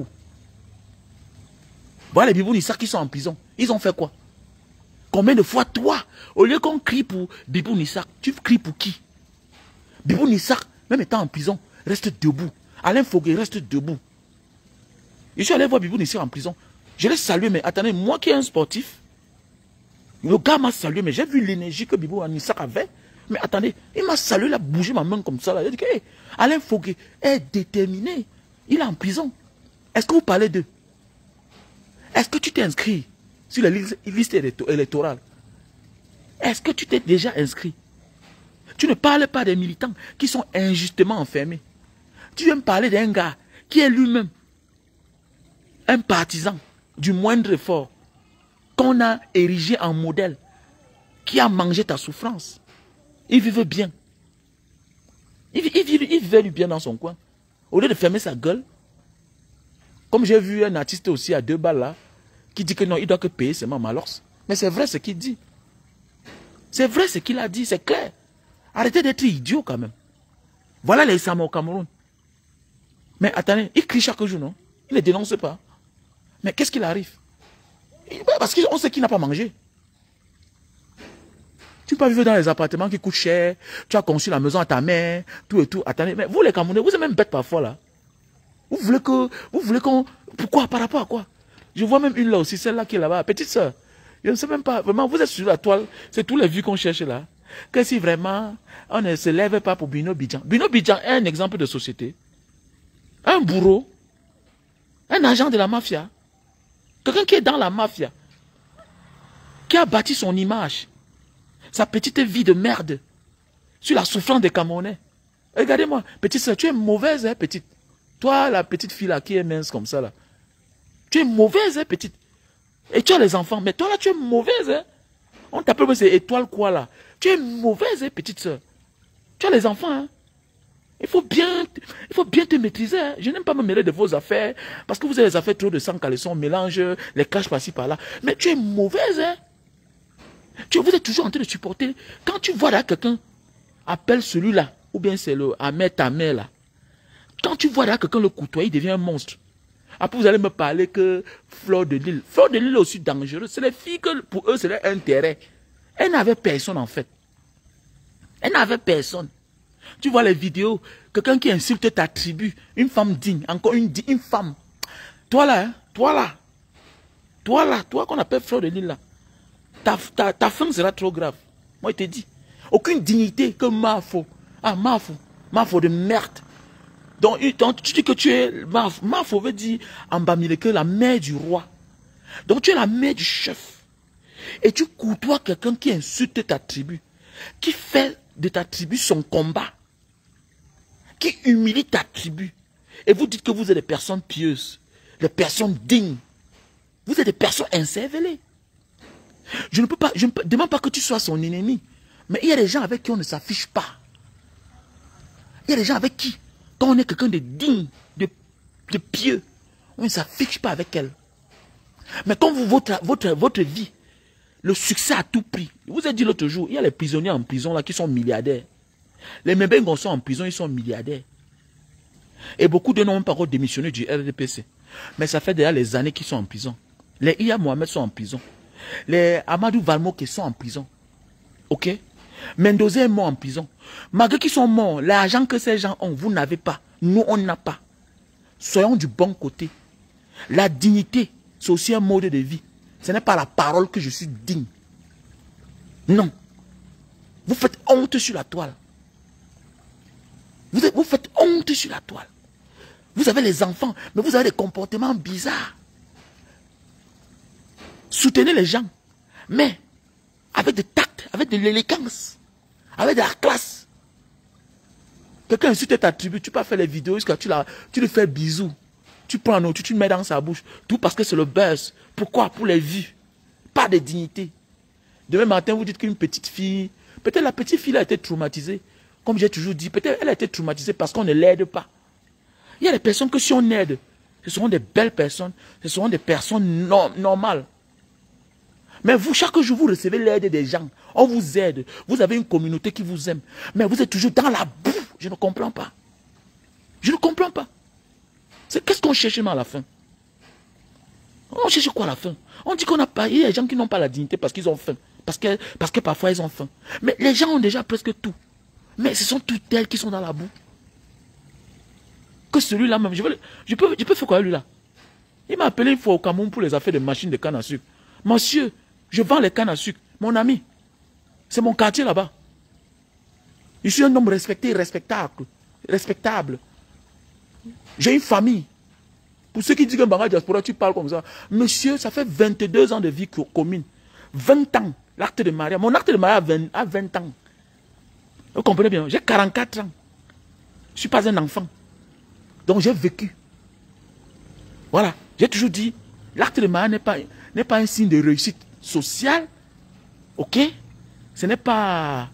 Voilà les Bibou Nissa qui sont en prison. Ils ont fait quoi? Combien de fois toi, au lieu qu'on crie pour Bibou Nissa, tu cries pour qui? Bibou Nissa, même étant en prison, reste debout. Alain Fogué reste debout. Je suis allé voir Bibou Nissa en prison. Je l'ai salué, mais attendez, moi qui est un sportif, le gars m'a salué, mais j'ai vu l'énergie que Bibou Nissa avait. Mais attendez, il m'a salué, il a bougé ma main comme ça. Là. Il a dit que hey, Alain Fogué est déterminé. Il est en prison. Est-ce que vous parlez d'eux? Est-ce que tu t'es inscrit sur la liste électorale? Est-ce que tu t'es déjà inscrit? Tu ne parles pas des militants qui sont injustement enfermés. Tu viens me parler d'un gars qui est lui-même un partisan du moindre effort qu'on a érigé en modèle, qui a mangé ta souffrance. Il vivait bien. Il vivait lui bien dans son coin. Au lieu de fermer sa gueule, comme j'ai vu un artiste aussi à 2 balles là, qui dit que non, il doit que payer seulement Malors. Mais c'est vrai ce qu'il dit. C'est vrai ce qu'il a dit, c'est clair. Arrêtez d'être idiot quand même. Voilà les Sama au Cameroun. Mais attendez, il crie chaque jour, non? Il ne dénonce pas. Mais qu'est-ce qu'il arrive? Parce qu'on sait qu'il n'a pas mangé. Tu ne peux pas vivre dans les appartements qui coûtent cher. Tu as conçu la maison à ta mère, tout et tout. Attendez, mais vous les Camerounais, vous êtes même bêtes parfois là. Vous voulez qu'on... Pourquoi? Par rapport à quoi? Je vois même une là aussi, celle-là qui est là-bas. Petite soeur, je ne sais même pas. Vraiment, vous êtes sur la toile. C'est tous les vues qu'on cherche là. Que si vraiment, on ne se lève pas pour Bino Bidjan. Bino Bidjan est un exemple de société. Un bourreau. Un agent de la mafia. Quelqu'un qui est dans la mafia. Qui a bâti son image. Sa petite vie de merde. Sur la souffrance des Camerounais. Regardez-moi, petite soeur, tu es mauvaise, hein, petite. Toi, la petite fille là, qui est mince comme ça là. Tu es mauvaise, hein, petite. Et tu as les enfants. Mais toi là, tu es mauvaise, hein. On t'appelle, c'est étoile quoi là. Tu es mauvaise, hein, petite soeur. Tu as les enfants, hein. Il faut bien te maîtriser. Hein. Je n'aime pas me mêler de vos affaires. Parce que vous avez les affaires trop de sang caleçon, on mélange les caches par-ci par-là. Mais tu es mauvaise, hein. Vous êtes toujours en train de supporter. Quand tu vois là quelqu'un, appelle celui-là, ou bien c'est le Ahmed ta mère là. Quand tu vois là quelqu'un le côtoyer, il devient un monstre. Après, vous allez me parler que Fleur de Lille. Fleur de Lille est aussi dangereuse. C'est les filles que pour eux, c'est leur intérêt. Elle n'avait personne en fait. Elle n'avait personne. Tu vois les vidéos, quelqu'un qui insulte ta tribu, une femme digne, encore une femme. Toi là, hein, toi qu'on appelle frère de l'île là, ta femme sera trop grave. Moi, je te dis, aucune dignité que Mafo. Ah, Mafo de merde. Donc, tu dis que tu es Mafo veut dire en Bamileke, la mère du roi. Donc, tu es la mère du chef. Et tu côtoies quelqu'un qui insulte ta tribu, qui fait de ta tribu son combat, qui humilie ta tribu. Et vous dites que vous êtes des personnes pieuses, des personnes dignes. Vous êtes des personnes incervelées. Je ne demande pas que tu sois son ennemi. Mais il y a des gens avec qui on ne s'affiche pas. Il y a des gens avec qui, quand on est quelqu'un de digne, de pieux, on ne s'affiche pas avec elle. Mais quand votre vie, le succès à tout prix. Je vous ai dit l'autre jour, il y a les prisonniers en prison là qui sont milliardaires. Les Mbengo sont en prison, ils sont milliardaires. Et beaucoup de n'ont même pas encore démissionné du RDPC. Mais ça fait déjà les années qu'ils sont en prison. Les Iya Mohamed sont en prison. Les Amadou Valmo qui sont en prison. Ok? Mendoza est mort en prison. Malgré qu'ils sont morts, l'argent que ces gens ont, vous n'avez pas. Nous, on n'a pas. Soyons du bon côté. La dignité, c'est aussi un mode de vie. Ce n'est pas la parole que je suis digne. Non. Vous faites honte sur la toile. Vous faites honte sur la toile. Vous avez les enfants, mais vous avez des comportements bizarres. Soutenez les gens, mais avec de tact, avec de l'élégance, avec de la classe. Quelqu'un insulte ta tribu, tu peux faire les vidéos jusqu'à tu lui fais bisous. Tu prends un autre, tu le mets dans sa bouche. Tout parce que c'est le buzz. Pourquoi? Pour les vues. Pas de dignité. Demain matin, vous dites qu'une petite fille, peut-être la petite fille a été traumatisée. Comme j'ai toujours dit, peut-être elle a été traumatisée parce qu'on ne l'aide pas. Il y a des personnes que si on aide, ce seront des belles personnes, ce seront des personnes normales. Mais vous, chaque jour, vous recevez l'aide des gens. On vous aide. Vous avez une communauté qui vous aime. Mais vous êtes toujours dans la boue. Je ne comprends pas. Je ne comprends pas. Qu'est-ce qu'on cherche à la fin? On cherche quoi à la fin? On dit qu'on n'a pas. Il y a des gens qui n'ont pas la dignité parce qu'ils ont faim. Parce que parfois ils ont faim. Mais les gens ont déjà presque tout. Mais ce sont toutes elles qui sont dans la boue. Que celui-là même. Je peux faire quoi lui-là? Il m'a appelé une fois au Cameroun pour les affaires de machines de canne à sucre. Monsieur, je vends les cannes à sucre. Mon ami, c'est mon quartier là-bas. Je suis un homme respecté, respectable. J'ai une famille. Pour ceux qui disent que Mbanga Diaspora, tu parles comme ça. Monsieur, ça fait 22 ans de vie commune. 20 ans, l'acte de mariage. Mon acte de mariage a 20 ans. Vous comprenez bien? J'ai 44 ans. Je ne suis pas un enfant. Donc j'ai vécu. Voilà. J'ai toujours dit, l'acte de mariage n'est pas un signe de réussite sociale. Ok? Ce n'est pas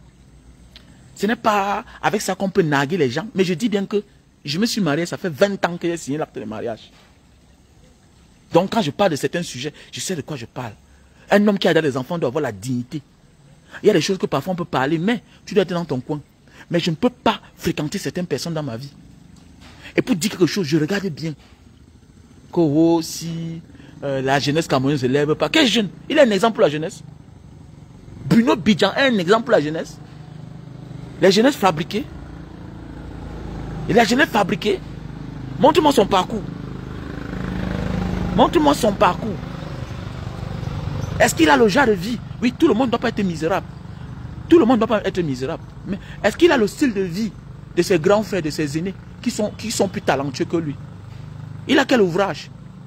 avec ça qu'on peut narguer les gens. Mais je dis bien que je me suis marié, ça fait 20 ans que j'ai signé l'acte de mariage. Donc quand je parle de certains sujets, je sais de quoi je parle. Un homme qui a des enfants doit avoir la dignité. Il y a des choses que parfois on peut parler, mais tu dois être dans ton coin. Mais je ne peux pas fréquenter certaines personnes dans ma vie. Et pour dire quelque chose, je regarde bien. Que si la jeunesse camerounaise ne se lève pas. Quel jeune? Il est un exemple pour la jeunesse. Bruno Bidjan est un exemple pour la jeunesse. Les jeunesses fabriquées. Et la jeunesse fabriquée. Montre-moi son parcours. Montre-moi son parcours. Est-ce qu'il a le genre de vie? Oui, tout le monde ne doit pas être misérable. Tout le monde ne doit pas être misérable. Mais est-ce qu'il a le style de vie de ses grands frères, de ses aînés, qui sont plus talentueux que lui? Il a quel ouvrage?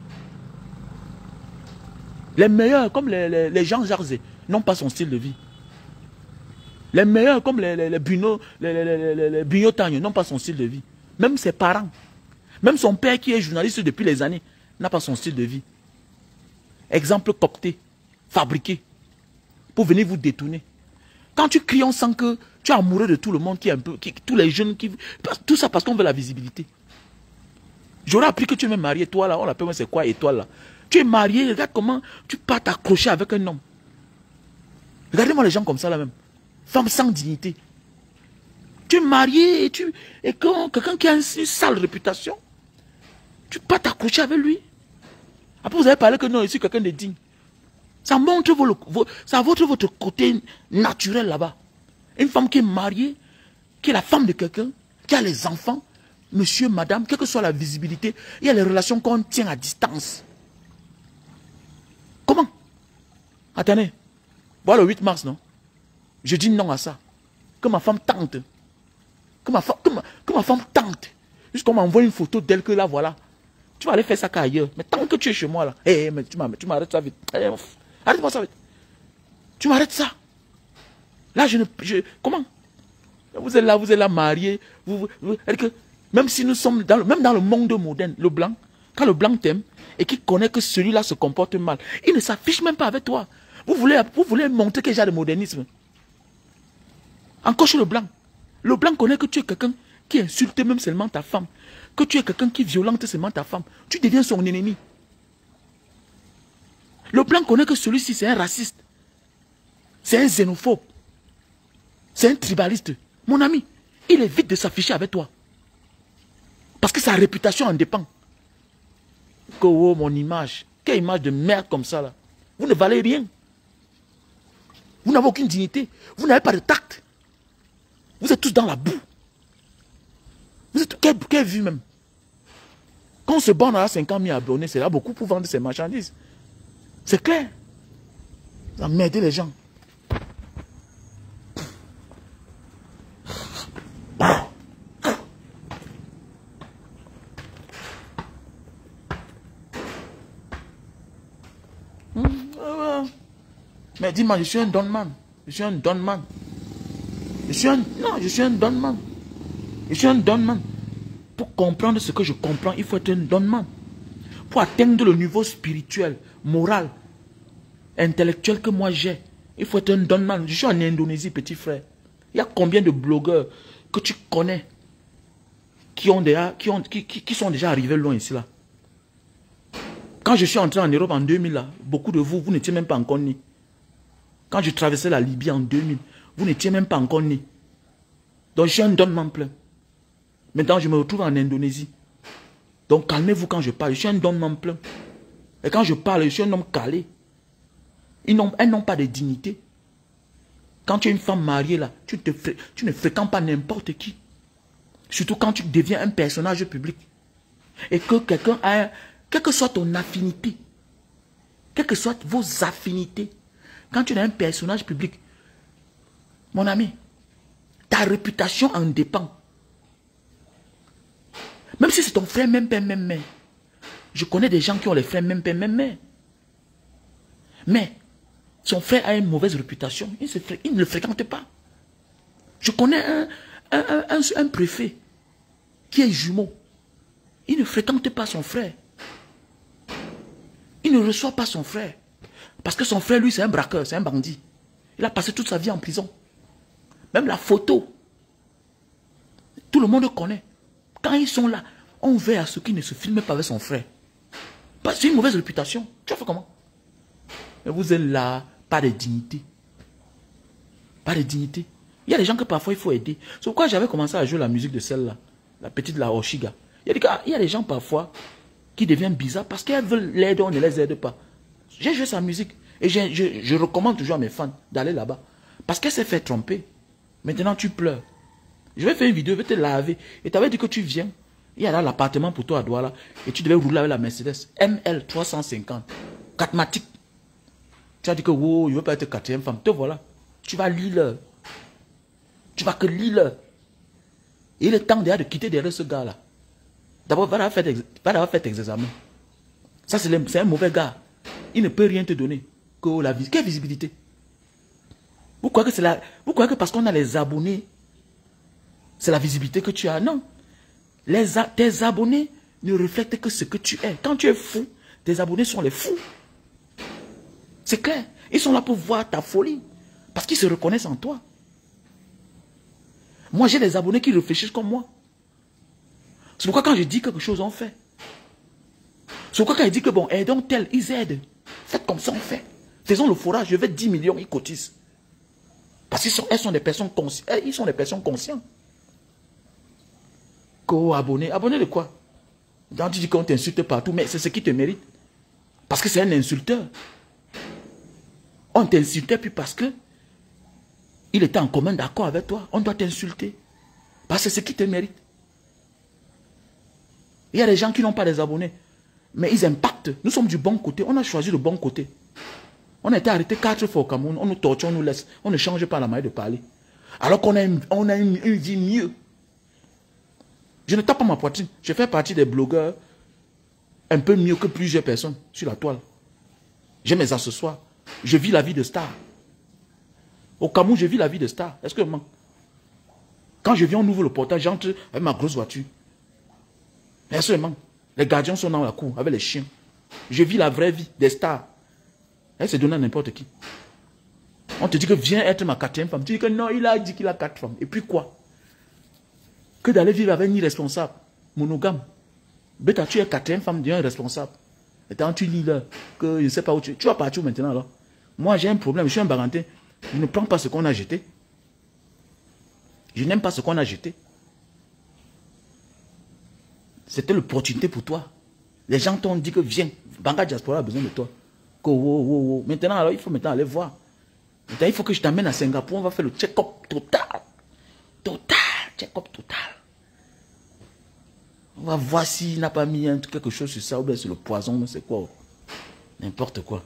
Les meilleurs, comme les Jean Jarzé, n'ont pas son style de vie. Les meilleurs, comme les Bugno Tagno, n'ont pas son style de vie. Même ses parents. Même son père, qui est journaliste depuis les années, n'a pas son style de vie. Exemple copté, fabriqué, pour venir vous détourner. Quand tu cries, on sent que tu es amoureux de tout le monde, tous les jeunes, tout ça parce qu'on veut la visibilité. J'aurais appris que tu es marié, toi là, on l'appelle, c'est quoi étoile là? Tu es marié, regarde comment tu pars t'accrocher avec un homme. Regardez-moi les gens comme ça là même. Femme sans dignité. Tu es marié et quand quelqu'un qui a une sale réputation, tu pars t'accrocher avec lui. Après vous avez parlé que non, ici quelqu'un de digne. Ça montre votre côté naturel là-bas. Une femme qui est mariée, qui est la femme de quelqu'un, qui a les enfants, monsieur, madame, quelle que soit la visibilité, il y a les relations qu'on tient à distance. Comment? Attendez. Voilà le 8 mars, non? Je dis non à ça. Que ma femme tente. Que ma femme tente. Jusqu'on m'envoie une photo d'elle que là, voilà. Tu vas aller faire ça qu'ailleurs. Mais tant que tu es chez moi, là. Mais tu m'arrêtes ça vite. Arrête-moi ça vite. Tu m'arrêtes ça. Là, comment? Vous êtes là mariés. Même si nous sommes même dans le monde moderne, le blanc, quand le blanc t'aime et qu'il connaît que celui-là se comporte mal, il ne s'affiche même pas avec toi. Vous voulez montrer qu'il y a de modernisme. Encore chez le blanc. Le blanc connaît que tu es quelqu'un qui insulte même seulement ta femme. Que tu es quelqu'un qui violente seulement ta femme. Tu deviens son ennemi. Le blanc connaît que celui-ci c'est un raciste. C'est un xénophobe. C'est un tribaliste. Mon ami, il évite de s'afficher avec toi. Parce que sa réputation en dépend. Que oh, mon image. Quelle image de merde comme ça là. Vous ne valez rien. Vous n'avez aucune dignité. Vous n'avez pas de tact. Vous êtes tous dans la boue. Vous êtes quelle vue même. Quand on se borne à 50 000 abonnés, c'est là beaucoup pour vendre ses marchandises. C'est clair. Ça m'aide les gens. Mais dis-moi, je suis un donman. Je suis un donman. Je suis un donman. Je suis un donman. Pour comprendre ce que je comprends, il faut être un donman. Pour atteindre le niveau spirituel, moral, intellectuel que moi j'ai, il faut être un donman. Je suis en Indonésie, petit frère. Il y a combien de blogueurs que tu connais qui sont déjà arrivés loin ici là. Quand je suis entré en Europe en 2000, là, beaucoup de vous n'étiez même pas encore nés. Quand je traversais la Libye en 2000, vous n'étiez même pas encore nés. Donc je suis un donman plein. Maintenant, je me retrouve en Indonésie. Donc, calmez-vous quand je parle. Je suis un donman plein. Et quand je parle, je suis un homme calé. Elles n'ont pas de dignité. Quand tu es une femme mariée, là, tu ne fréquentes pas n'importe qui. Surtout quand tu deviens un personnage public. Et que quelqu'un a... Quelle que soit ton affinité, quelles que soient vos affinités, quand tu es un personnage public, mon ami, ta réputation en dépend. Même si c'est ton frère, même père, même mère. Je connais des gens qui ont les frères, même père, même mère. Mais son frère a une mauvaise réputation. Il ne le fréquente pas. Je connais un préfet qui est jumeau. Il ne fréquente pas son frère. Il ne reçoit pas son frère. Parce que son frère, lui, c'est un braqueur, c'est un bandit. Il a passé toute sa vie en prison. Même la photo. Tout le monde connaît. Quand ils sont là, on veut à ceux qui ne se filment pas avec son frère. C'est une mauvaise réputation. Tu as fait comment? Mais vous êtes là, pas de dignité. Pas de dignité. Il y a des gens que parfois il faut aider. C'est pourquoi j'avais commencé à jouer la musique de celle-là. La petite la Oshiga. Il y a des gens parfois qui deviennent bizarres parce qu'elles veulent l'aider, on ne les aide pas. J'ai joué sa musique. Et je recommande toujours à mes fans d'aller là-bas. Parce qu'elle s'est fait tromper. Maintenant tu pleures. Je vais faire une vidéo, je vais te laver. Et tu avais dit que tu viens. Il y a là l'appartement pour toi à Douala. Et tu devais rouler avec la Mercedes ML 350. Catmatic. Tu as dit que wow, je ne veux pas être quatrième femme. Te voilà. Tu vas lire. Tu vas que lire. Et il est temps déjà de quitter derrière ce gars-là. D'abord, va faire tes examens. Ça, c'est un mauvais gars. Il ne peut rien te donner. Quelle visibilité? Vous croyez que parce qu'on a les abonnés, c'est la visibilité que tu as? Non. Tes abonnés ne reflètent que ce que tu es. Quand tu es fou, tes abonnés sont les fous. C'est clair. Ils sont là pour voir ta folie. Parce qu'ils se reconnaissent en toi. Moi, j'ai des abonnés qui réfléchissent comme moi. C'est pourquoi quand je dis quelque chose, on fait. C'est pourquoi quand je dis que bon, aidons tel, ils aident. Faites comme ça, on fait. Faisons le forage, je vais 10 millions, ils cotisent. Parce qu'elles sont des personnes conscientes. Ils sont des personnes conscientes. Abonné. Abonné de quoi? Quand tu dis qu'on t'insulte partout, mais c'est ce qui te mérite. Parce que c'est un insulteur. On t'insultait puis parce que il était en commun d'accord avec toi. On doit t'insulter. Parce que c'est ce qui te mérite. Il y a des gens qui n'ont pas des abonnés. Mais ils impactent. Nous sommes du bon côté. On a choisi le bon côté. On a été arrêté 4 fois au Cameroun. On nous torture, on nous laisse. On ne change pas la manière de parler. Alors qu'on a une vie mieux. Je ne tape pas ma poitrine. Je fais partie des blogueurs un peu mieux que plusieurs personnes sur la toile. J'ai mes accessoires. Je vis la vie de star. Au Cameroun, je vis la vie de star. Est-ce que je mens? Quand je viens, on ouvre le portail, j'entre avec ma grosse voiture. Est-ce que je mens? Les gardiens sont dans la cour avec les chiens. Je vis la vraie vie des stars. Elle se donne à n'importe qui. On te dit que viens être ma 4e femme. Tu dis que non, il a dit qu'il a 4 femmes. Et puis quoi? Que d'aller vivre avec un irresponsable, monogame. Bêta, tu es 4e femme, deviens irresponsable. Et quand tu lis là, que je ne sais pas où tu vas partir maintenant là. Moi j'ai un problème, je suis un barantin. Je ne prends pas ce qu'on a jeté. Je n'aime pas ce qu'on a jeté. C'était l'opportunité pour toi. Les gens t'ont dit que viens, Banga Diaspora a besoin de toi. Que, Maintenant, alors, il faut maintenant aller voir. Maintenant, il faut que je t'amène à Singapour, on va faire le check-up total. Total, check-up total. On va voir s'il n'a pas mis quelque chose sur ça, ou bien sur le poison, c'est quoi. N'importe quoi.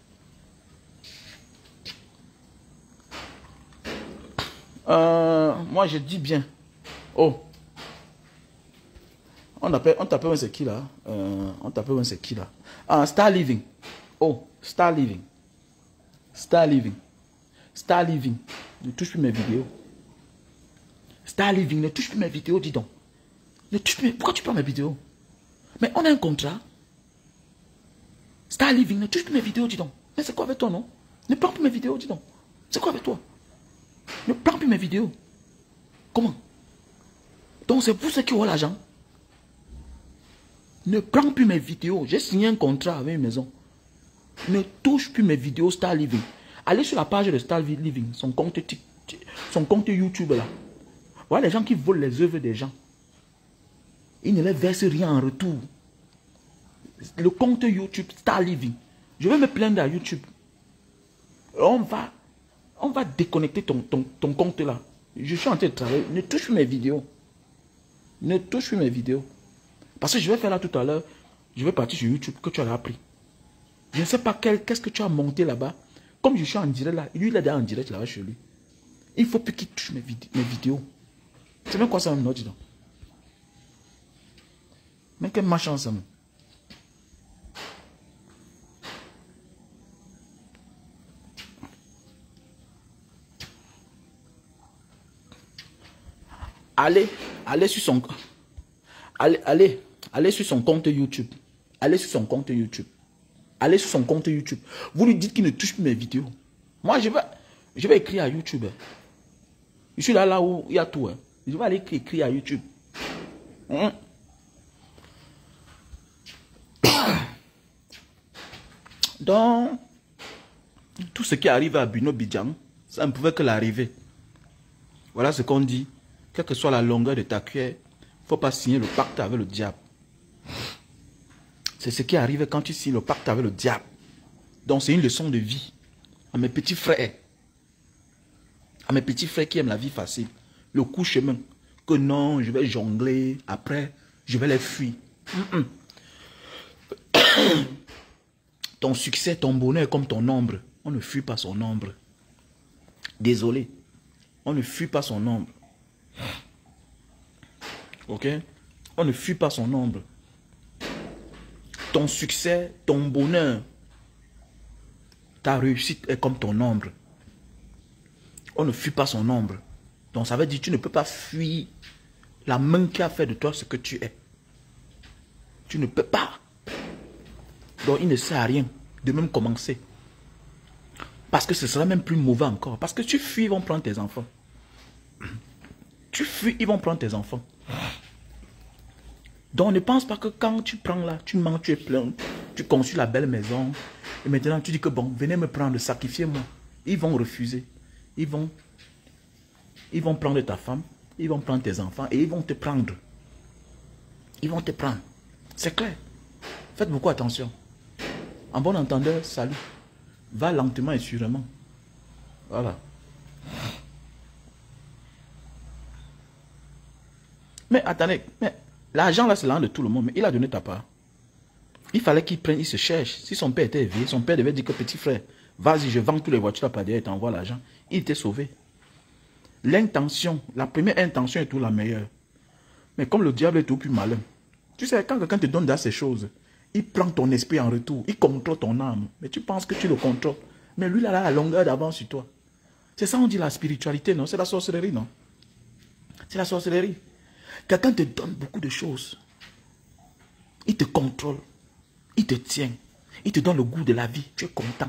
Moi, je dis bien. Oh. On t'appelle un c'est qui là? On t'appelle un c'est qui là? Ah, Star Living. Oh, Star Living. Star Living. Star Living. Ne touche plus mes vidéos. Star Living, ne touche plus mes vidéos, dis donc. Ne touche plus. Pourquoi tu prends mes vidéos? Mais on a un contrat. Star Living, ne touche plus mes vidéos, dis donc. Mais c'est quoi avec toi, non? Ne prends plus mes vidéos, dis donc. C'est quoi avec toi? Ne prends plus mes vidéos. Comment? Donc c'est pour ceux qui ont l'argent. Ne prends plus mes vidéos. J'ai signé un contrat avec une maison. Ne touche plus mes vidéos Star Living. Allez sur la page de Star Living, son compte YouTube là. Voilà les gens qui volent les œuvres des gens. Ils ne les versent rien en retour. Le compte YouTube Star Living. Je vais me plaindre à YouTube. On va déconnecter ton compte là. Je suis en train de travailler. Ne touche plus mes vidéos. Ne touche plus mes vidéos. Parce que je vais faire là tout à l'heure. Je vais partir sur YouTube que tu as appris. Je ne sais pas qu'est-ce que tu as monté là-bas. Comme je suis en direct là. Lui il est déjà en direct là-bas chez lui. Il faut plus qu'il touche mes vidéos. C'est même quoi ça me dit donc? Mais quel machin ça me. Allez sur son allez sur son compte YouTube. Allez sur son compte YouTube. Allez sur son compte YouTube. Vous lui dites qu'il ne touche plus mes vidéos. Moi, je vais écrire à YouTube. Je suis là où il y a tout. Je vais aller écrire à YouTube. Donc, tout ce qui arrive à Bruno Bidjan, ça ne pouvait que l'arriver. Voilà ce qu'on dit. Quelle que soit la longueur de ta cuillère, il ne faut pas signer le pacte avec le diable. C'est ce qui arrive quand tu signes le pacte avec le diable. Donc c'est une leçon de vie. À mes petits frères. À mes petits frères qui aiment la vie facile. Le coup chemin. Que non, je vais jongler. Après, je vais les fuir. Ton succès, ton bonheur est comme ton ombre. On ne fuit pas son ombre. Désolé. On ne fuit pas son ombre. Ok? On ne fuit pas son ombre. Ton succès, ton bonheur, ta réussite est comme ton ombre. On ne fuit pas son ombre. Donc ça veut dire que tu ne peux pas fuir la main qui a fait de toi ce que tu es. Tu ne peux pas. Donc il ne sert à rien de même commencer. Parce que ce sera même plus mauvais encore. Parce que tu fuis, ils vont prendre tes enfants. Tu fuis, ils vont prendre tes enfants. Donc ne pense pas que quand tu prends là, tu mens, tu es plein, tu construis la belle maison, et maintenant tu dis que bon, venez me prendre, sacrifiez-moi. Ils vont refuser. Ils vont prendre ta femme, ils vont prendre tes enfants et ils vont te prendre. Ils vont te prendre. C'est clair. Faites beaucoup attention. En bon entendeur, salut. Va lentement et sûrement. Voilà. Mais attendez, mais l'argent là, c'est l'argent de tout le monde, mais il a donné ta part. Il fallait qu'il prenne, il se cherche. Si son père était éveillé, son père devait dire que petit frère, vas-y, je vends toutes les voitures là par derrière et t'envoie l'argent. Il était sauvé. L'intention, la première intention est tout la meilleure. Mais comme le diable est tout plus malin, tu sais, quand quelqu'un te donne dans ces choses, il prend ton esprit en retour, il contrôle ton âme. Mais tu penses que tu le contrôles. Mais lui, il a la longueur d'avance sur toi. C'est ça on dit la spiritualité, non? C'est la sorcellerie, non? C'est la sorcellerie. Quelqu'un te donne beaucoup de choses. Il te contrôle. Il te tient. Il te donne le goût de la vie. Tu es content.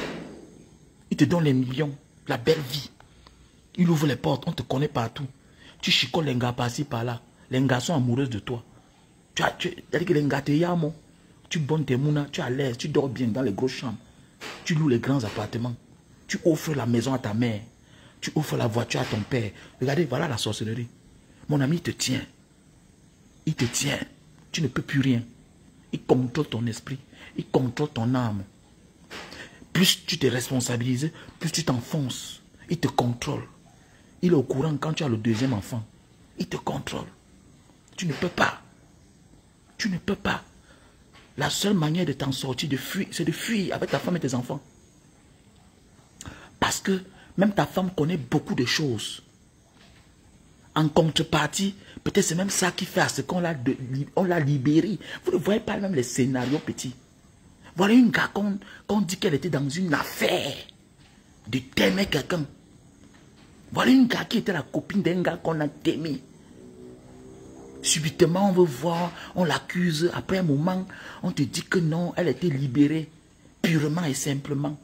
Il te donne les millions, la belle vie. Il ouvre les portes, on te connaît partout. Tu chicoles les gars par-ci, par-là. Les gars sont amoureux de toi. C'est-à-dire que les gars te yamo. Tu bonnes tes mounas, tu es à l'aise, tu dors bien dans les grosses chambres. Tu loues les grands appartements. Tu offres la maison à ta mère. Tu offres la voiture à ton père. Regardez, voilà la sorcellerie. Mon ami, il te tient. Il te tient. Tu ne peux plus rien. Il contrôle ton esprit. Il contrôle ton âme. Plus tu te responsabilises, plus tu t'enfonces. Il te contrôle. Il est au courant quand tu as le deuxième enfant. Il te contrôle. Tu ne peux pas. Tu ne peux pas. La seule manière de t'en sortir, c'est de fuir avec ta femme et tes enfants. Parce que même ta femme connaît beaucoup de choses. En contrepartie, peut-être c'est même ça qui fait à ce qu'on l'a libérée. Vous ne voyez pas même les scénarios petits. Voilà une gars qu'on dit qu'elle était dans une affaire de t'aimer quelqu'un. Voilà une gars qui était la copine d'un gars qu'on a aimé. Subitement, on veut voir, on l'accuse. Après un moment, on te dit que non, elle était libérée purement et simplement.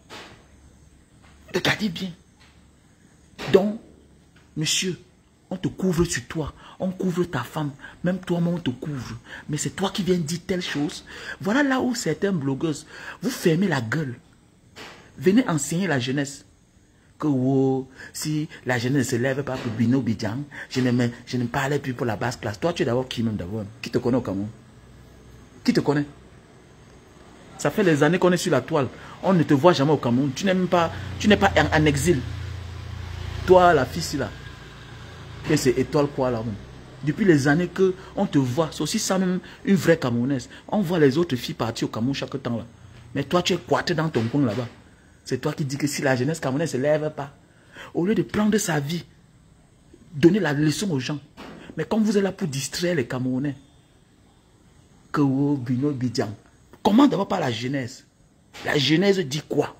Regardez bien. Donc, monsieur, on te couvre sur toi. On couvre ta femme. Même toi-même, on te couvre. Mais c'est toi qui viens dire telle chose. Voilà là où certaines blogueuses, vous fermez la gueule. Venez enseigner la jeunesse. Que oh, si la jeunesse ne se lève pas pour Bino Bidjang, je ne parlais plus pour la basse classe. Toi, tu es d'abord qui même d'abord? Qui te connaît au Cameroun? Qui te connaît? Ça fait des années qu'on est sur la toile. On ne te voit jamais au Cameroun. Tu n'es même pas, tu n'es pas en exil. Toi, la fille là. Et c'est étoile quoi là? Depuis les années que on te voit, c'est aussi ça même une vraie Camerounaise. On voit les autres filles partir au Cameroun chaque temps là. Mais toi, tu es coiffé dans ton coin là-bas. C'est toi qui dis que si la jeunesse camerounaise ne se lève pas, au lieu de prendre sa vie, donner la leçon aux gens. Mais comme vous êtes là pour distraire les Camerounais, que oh, Bino Bidjang, comment d'abord par la jeunesse? La jeunesse dit quoi?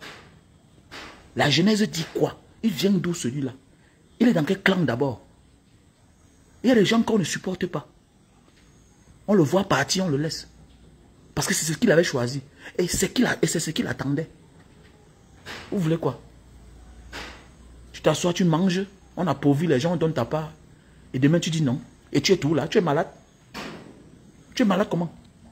La jeunesse dit quoi? Il vient d'où celui-là? Il est dans quel clan d'abord? Il y a des gens qu'on ne supporte pas. On le voit partir, on le laisse. Parce que c'est ce qu'il avait choisi. Et c'est ce qu'il attendait. Vous voulez quoi? Tu t'assois, tu manges, on appauvrit les gens, on donne ta part. Et demain tu dis non. Et tu es tout là, tu es malade. Tu es malade comment?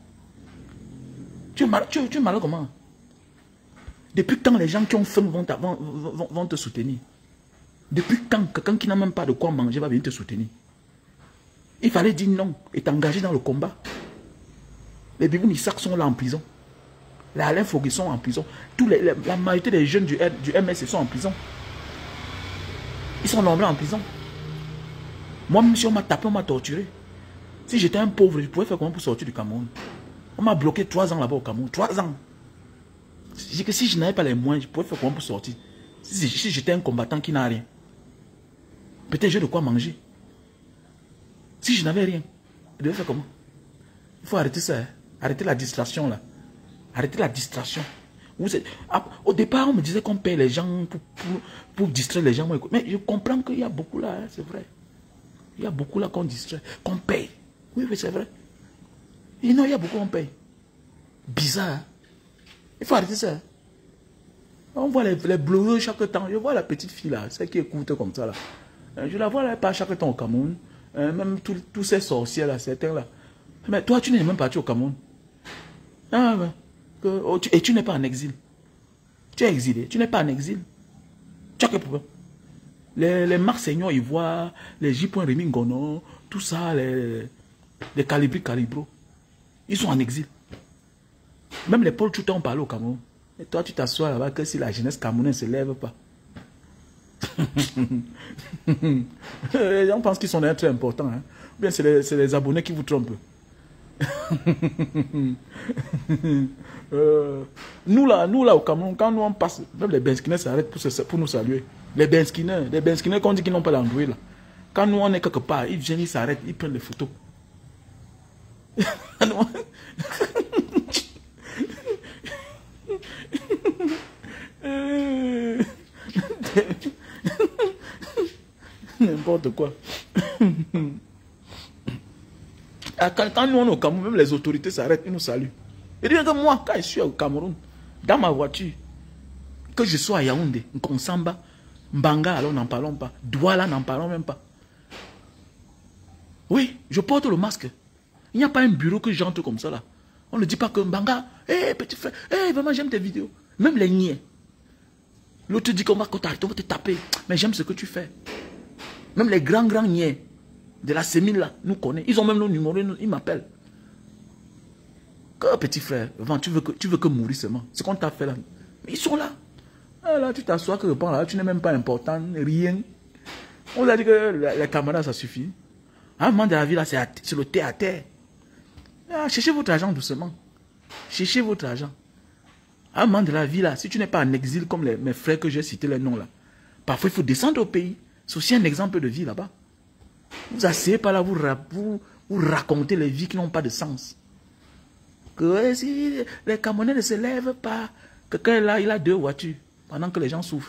Tu es malade comment? Depuis quand les gens qui ont faim vont te soutenir? Depuis quand quelqu'un qui n'a même pas de quoi manger va venir te soutenir? Il fallait dire non et t'engager dans le combat. Les Bibou Nissak sont là en prison. Les Alain Fogui sont en prison. La majorité des jeunes du MS sont en prison. Ils sont nombreux en prison. Moi-même, si on m'a tapé, on m'a torturé. Si j'étais un pauvre, je pouvais faire comment pour sortir du Cameroun? On m'a bloqué 3 ans là-bas au Cameroun. 3 ans. Je dis que si je n'avais pas les moyens, je pouvais faire comment pour sortir? Si j'étais un combattant qui n'a rien, peut-être j'ai de quoi manger. Si je n'avais rien, je devais faire comment? Il faut arrêter ça. Hein? Arrêter la distraction là. Arrêtez la distraction. Au départ, on me disait qu'on paye les gens pour distraire les gens. Mais je comprends qu'il y a beaucoup là, hein, c'est vrai. Il y a beaucoup là qu'on distrait, qu'on paye. Oui, c'est vrai. Et non, il y a beaucoup qu'on paye. Bizarre. Hein? Il faut arrêter ça. Hein? On voit les blogueurs chaque temps. Je vois la petite fille là, celle qui écoute comme ça là. Je la vois là, pas chaque temps au Cameroun. Même tous ces sorciers là, certains là. Mais toi, tu n'es même pas parti au Cameroun. Ah, ouais. Et tu n'es pas en exil. Tu es exilé. Tu n'es pas en exil. Tu as quel problème? Les Marseillais, ils voient les J.Rémi Ngono, tout ça, les Calibro. Ils sont en exil. Même les Paul Chouta ont parlé au Cameroun. Et toi, tu t'assois là-bas que si la jeunesse camerounaise ne se lève pas. Les gens pensent qu'ils sont très importants. Hein. Bien, c'est les abonnés qui vous trompent. Nous là au Cameroun, quand nous on passe, même les Benskiners s'arrêtent pour nous saluer. Les Benskiners qu'on dit qu'ils n'ont pas l'Android là. Quand nous on est quelque part, ils viennent, ils s'arrêtent, ils prennent des photos. N'importe quoi. Quand nous on est au Cameroun, même les autorités s'arrêtent, ils nous saluent. Et dire que moi, quand je suis au Cameroun, dans ma voiture, que je sois à Yaoundé, Nkonsamba, Mbanga, alors n'en parlons pas. Douala, n'en parlons même pas. Oui, je porte le masque. Il n'y a pas un bureau que j'entre comme ça là. On ne dit pas que Mbanga, hé petit frère, hé vraiment j'aime tes vidéos. Même les niais. L'autre dit qu'on va te taper. Mais j'aime ce que tu fais. Même les grands niais de la sémile là, nous connaissent. Ils ont même nos numéros, ils m'appellent. Que petit frère, vraiment, tu veux que mourir seulement. Ce qu'on t'a fait là. Mais ils sont là. Ah, là, tu t'assois que là, tu n'es même pas important, rien. On a dit que les camarades, ça suffit. À un moment de la vie là, c'est le thé à terre. Ah, cherchez votre argent doucement. Cherchez votre argent. À un moment de la vie là, si tu n'es pas en exil comme mes frères que j'ai cités les noms là, parfois il faut descendre au pays. C'est aussi un exemple de vie là-bas. Vous asseyez pas là, vous racontez les vies qui n'ont pas de sens. Que si les Camerounais ne se lèvent pas, quelqu'un là, il a 2 voitures pendant que les gens souffrent.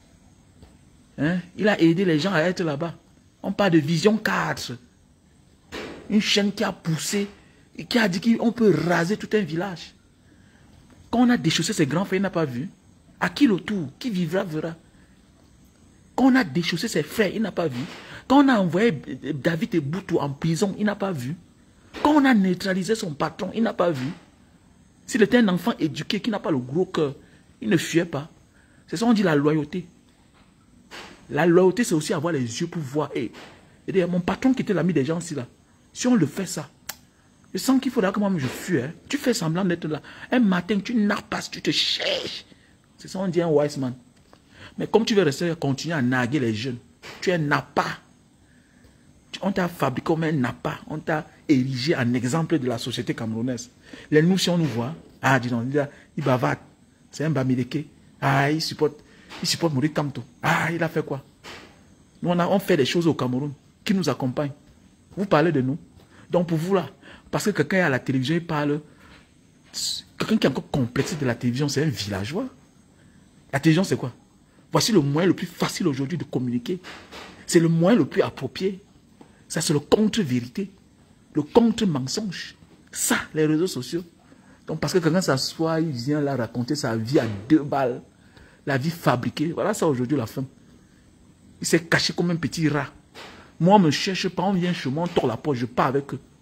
Hein? Il a aidé les gens à être là-bas. On parle de vision 4. Une chaîne qui a poussé et qui a dit qu'on peut raser tout un village. Quand on a déchaussé ses grands frères, il n'a pas vu. À qui le tour? Qui vivra, verra. Quand on a déchaussé ses frères, il n'a pas vu. Quand on a envoyé David et Boutou en prison, il n'a pas vu. Quand on a neutralisé son patron, il n'a pas vu. S'il était un enfant éduqué qui n'a pas le gros cœur, il ne fuyait pas. C'est ça qu'on dit la loyauté. La loyauté, c'est aussi avoir les yeux pour voir. Et mon patron qui était l'ami des gens ici, là, si on le fait ça, je sens qu'il faudra que moi je fuis. Hein. Tu fais semblant d'être là. Un matin, tu n'as pas, tu te cherches. C'est ça qu'on dit un wise man. Mais comme tu veux rester, continuer à narguer les jeunes, tu es un napa. On t'a fabriqué comme un napa. On t'a érigé en exemple de la société camerounaise. Les nous, si on nous voit, ah, dis donc, il bavade. C'est un bamileke. Ah, il supporte mourir comme tout. Ah, il a fait quoi? Nous, on fait des choses au Cameroun qui nous accompagnent. Vous parlez de nous. Donc, pour vous, là, parce que quelqu'un est à la télévision, il parle. Quelqu'un qui est encore complexé de la télévision, c'est un villageois. La télévision, c'est quoi? Voici le moyen le plus facile aujourd'hui de communiquer. C'est le moyen le plus approprié. Ça, c'est le contre-vérité. Le contre-mensonge. Ça, les réseaux sociaux. Donc, parce que quelqu'un s'assoit, il vient là raconter sa vie à 2 balles. La vie fabriquée. Voilà ça aujourd'hui, la fin. Il s'est caché comme un petit rat. Moi, on ne me cherche pas, on vient chez moi, on tord la porte, je pars avec eux.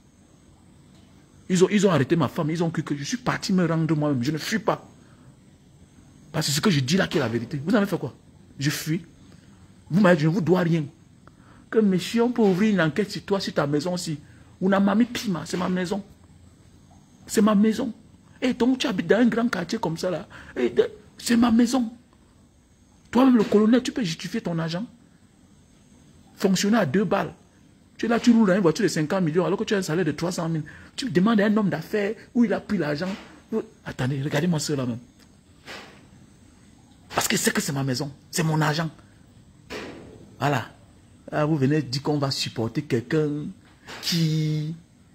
Ils ont arrêté ma femme, ils ont cru que je suis parti me rendre moi-même. Je ne fuis pas. Parce que ce que je dis là qui est la vérité. Vous avez fait quoi? Je fuis. Vous m'avez dit, je ne vous dois rien. Que monsieur, on peut ouvrir une enquête sur toi, sur ta maison aussi. Ou na mami pima, c'est ma maison. C'est ma maison. Et donc tu habites dans un grand quartier comme ça là. C'est ma maison. Toi-même le colonel, tu peux justifier ton argent. Fonctionner à 2 balles. Tu es là, tu roules dans une voiture de 50 millions alors que tu as un salaire de 300 000. Tu demandes à un homme d'affaires où il a pris l'argent. Attendez, regardez-moi cela même. Parce que c'est que c'est ma maison. C'est mon argent. Voilà. Là, vous venez dire qu'on va supporter quelqu'un qui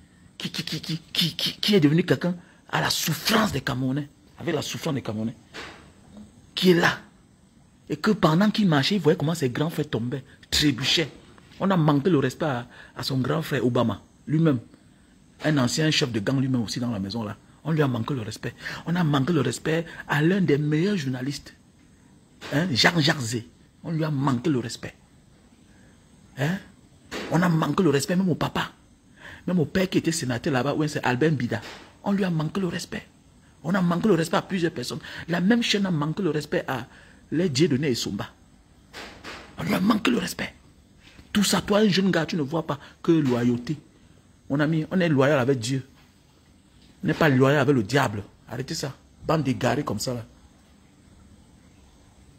est devenu quelqu'un à la souffrance des Camerounais. Avec la souffrance des Camerounais. Qui est là. Et que pendant qu'il marchait, il voyait comment ses grands frères tombaient, trébuchaient. On a manqué le respect à son grand frère Obama, lui-même. Un ancien chef de gang lui-même aussi dans la maison là. On lui a manqué le respect. On a manqué le respect à l'un des meilleurs journalistes. Hein, Jean-Jacques Zé. On lui a manqué le respect. Hein? On a manqué le respect même au papa. Même au père qui était sénateur là-bas, c'est Albert Bida. On lui a manqué le respect. On a manqué le respect à plusieurs personnes. La même chaîne a manqué le respect à les Dieudonné et Somba. On lui a manqué le respect. Tout ça, toi, un jeune gars, tu ne vois pas que loyauté. Mon ami, on est loyal avec Dieu. On n'est pas loyal avec le diable. Arrêtez ça. Bande d'égarés comme ça là.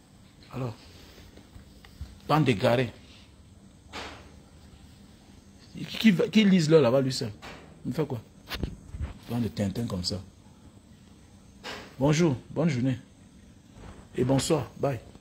Alors, bande d'égarés. Qui lise là là-bas lui seul? Il fait quoi? Dans de Tintin comme ça. Bonjour, bonne journée. Et bonsoir, bye.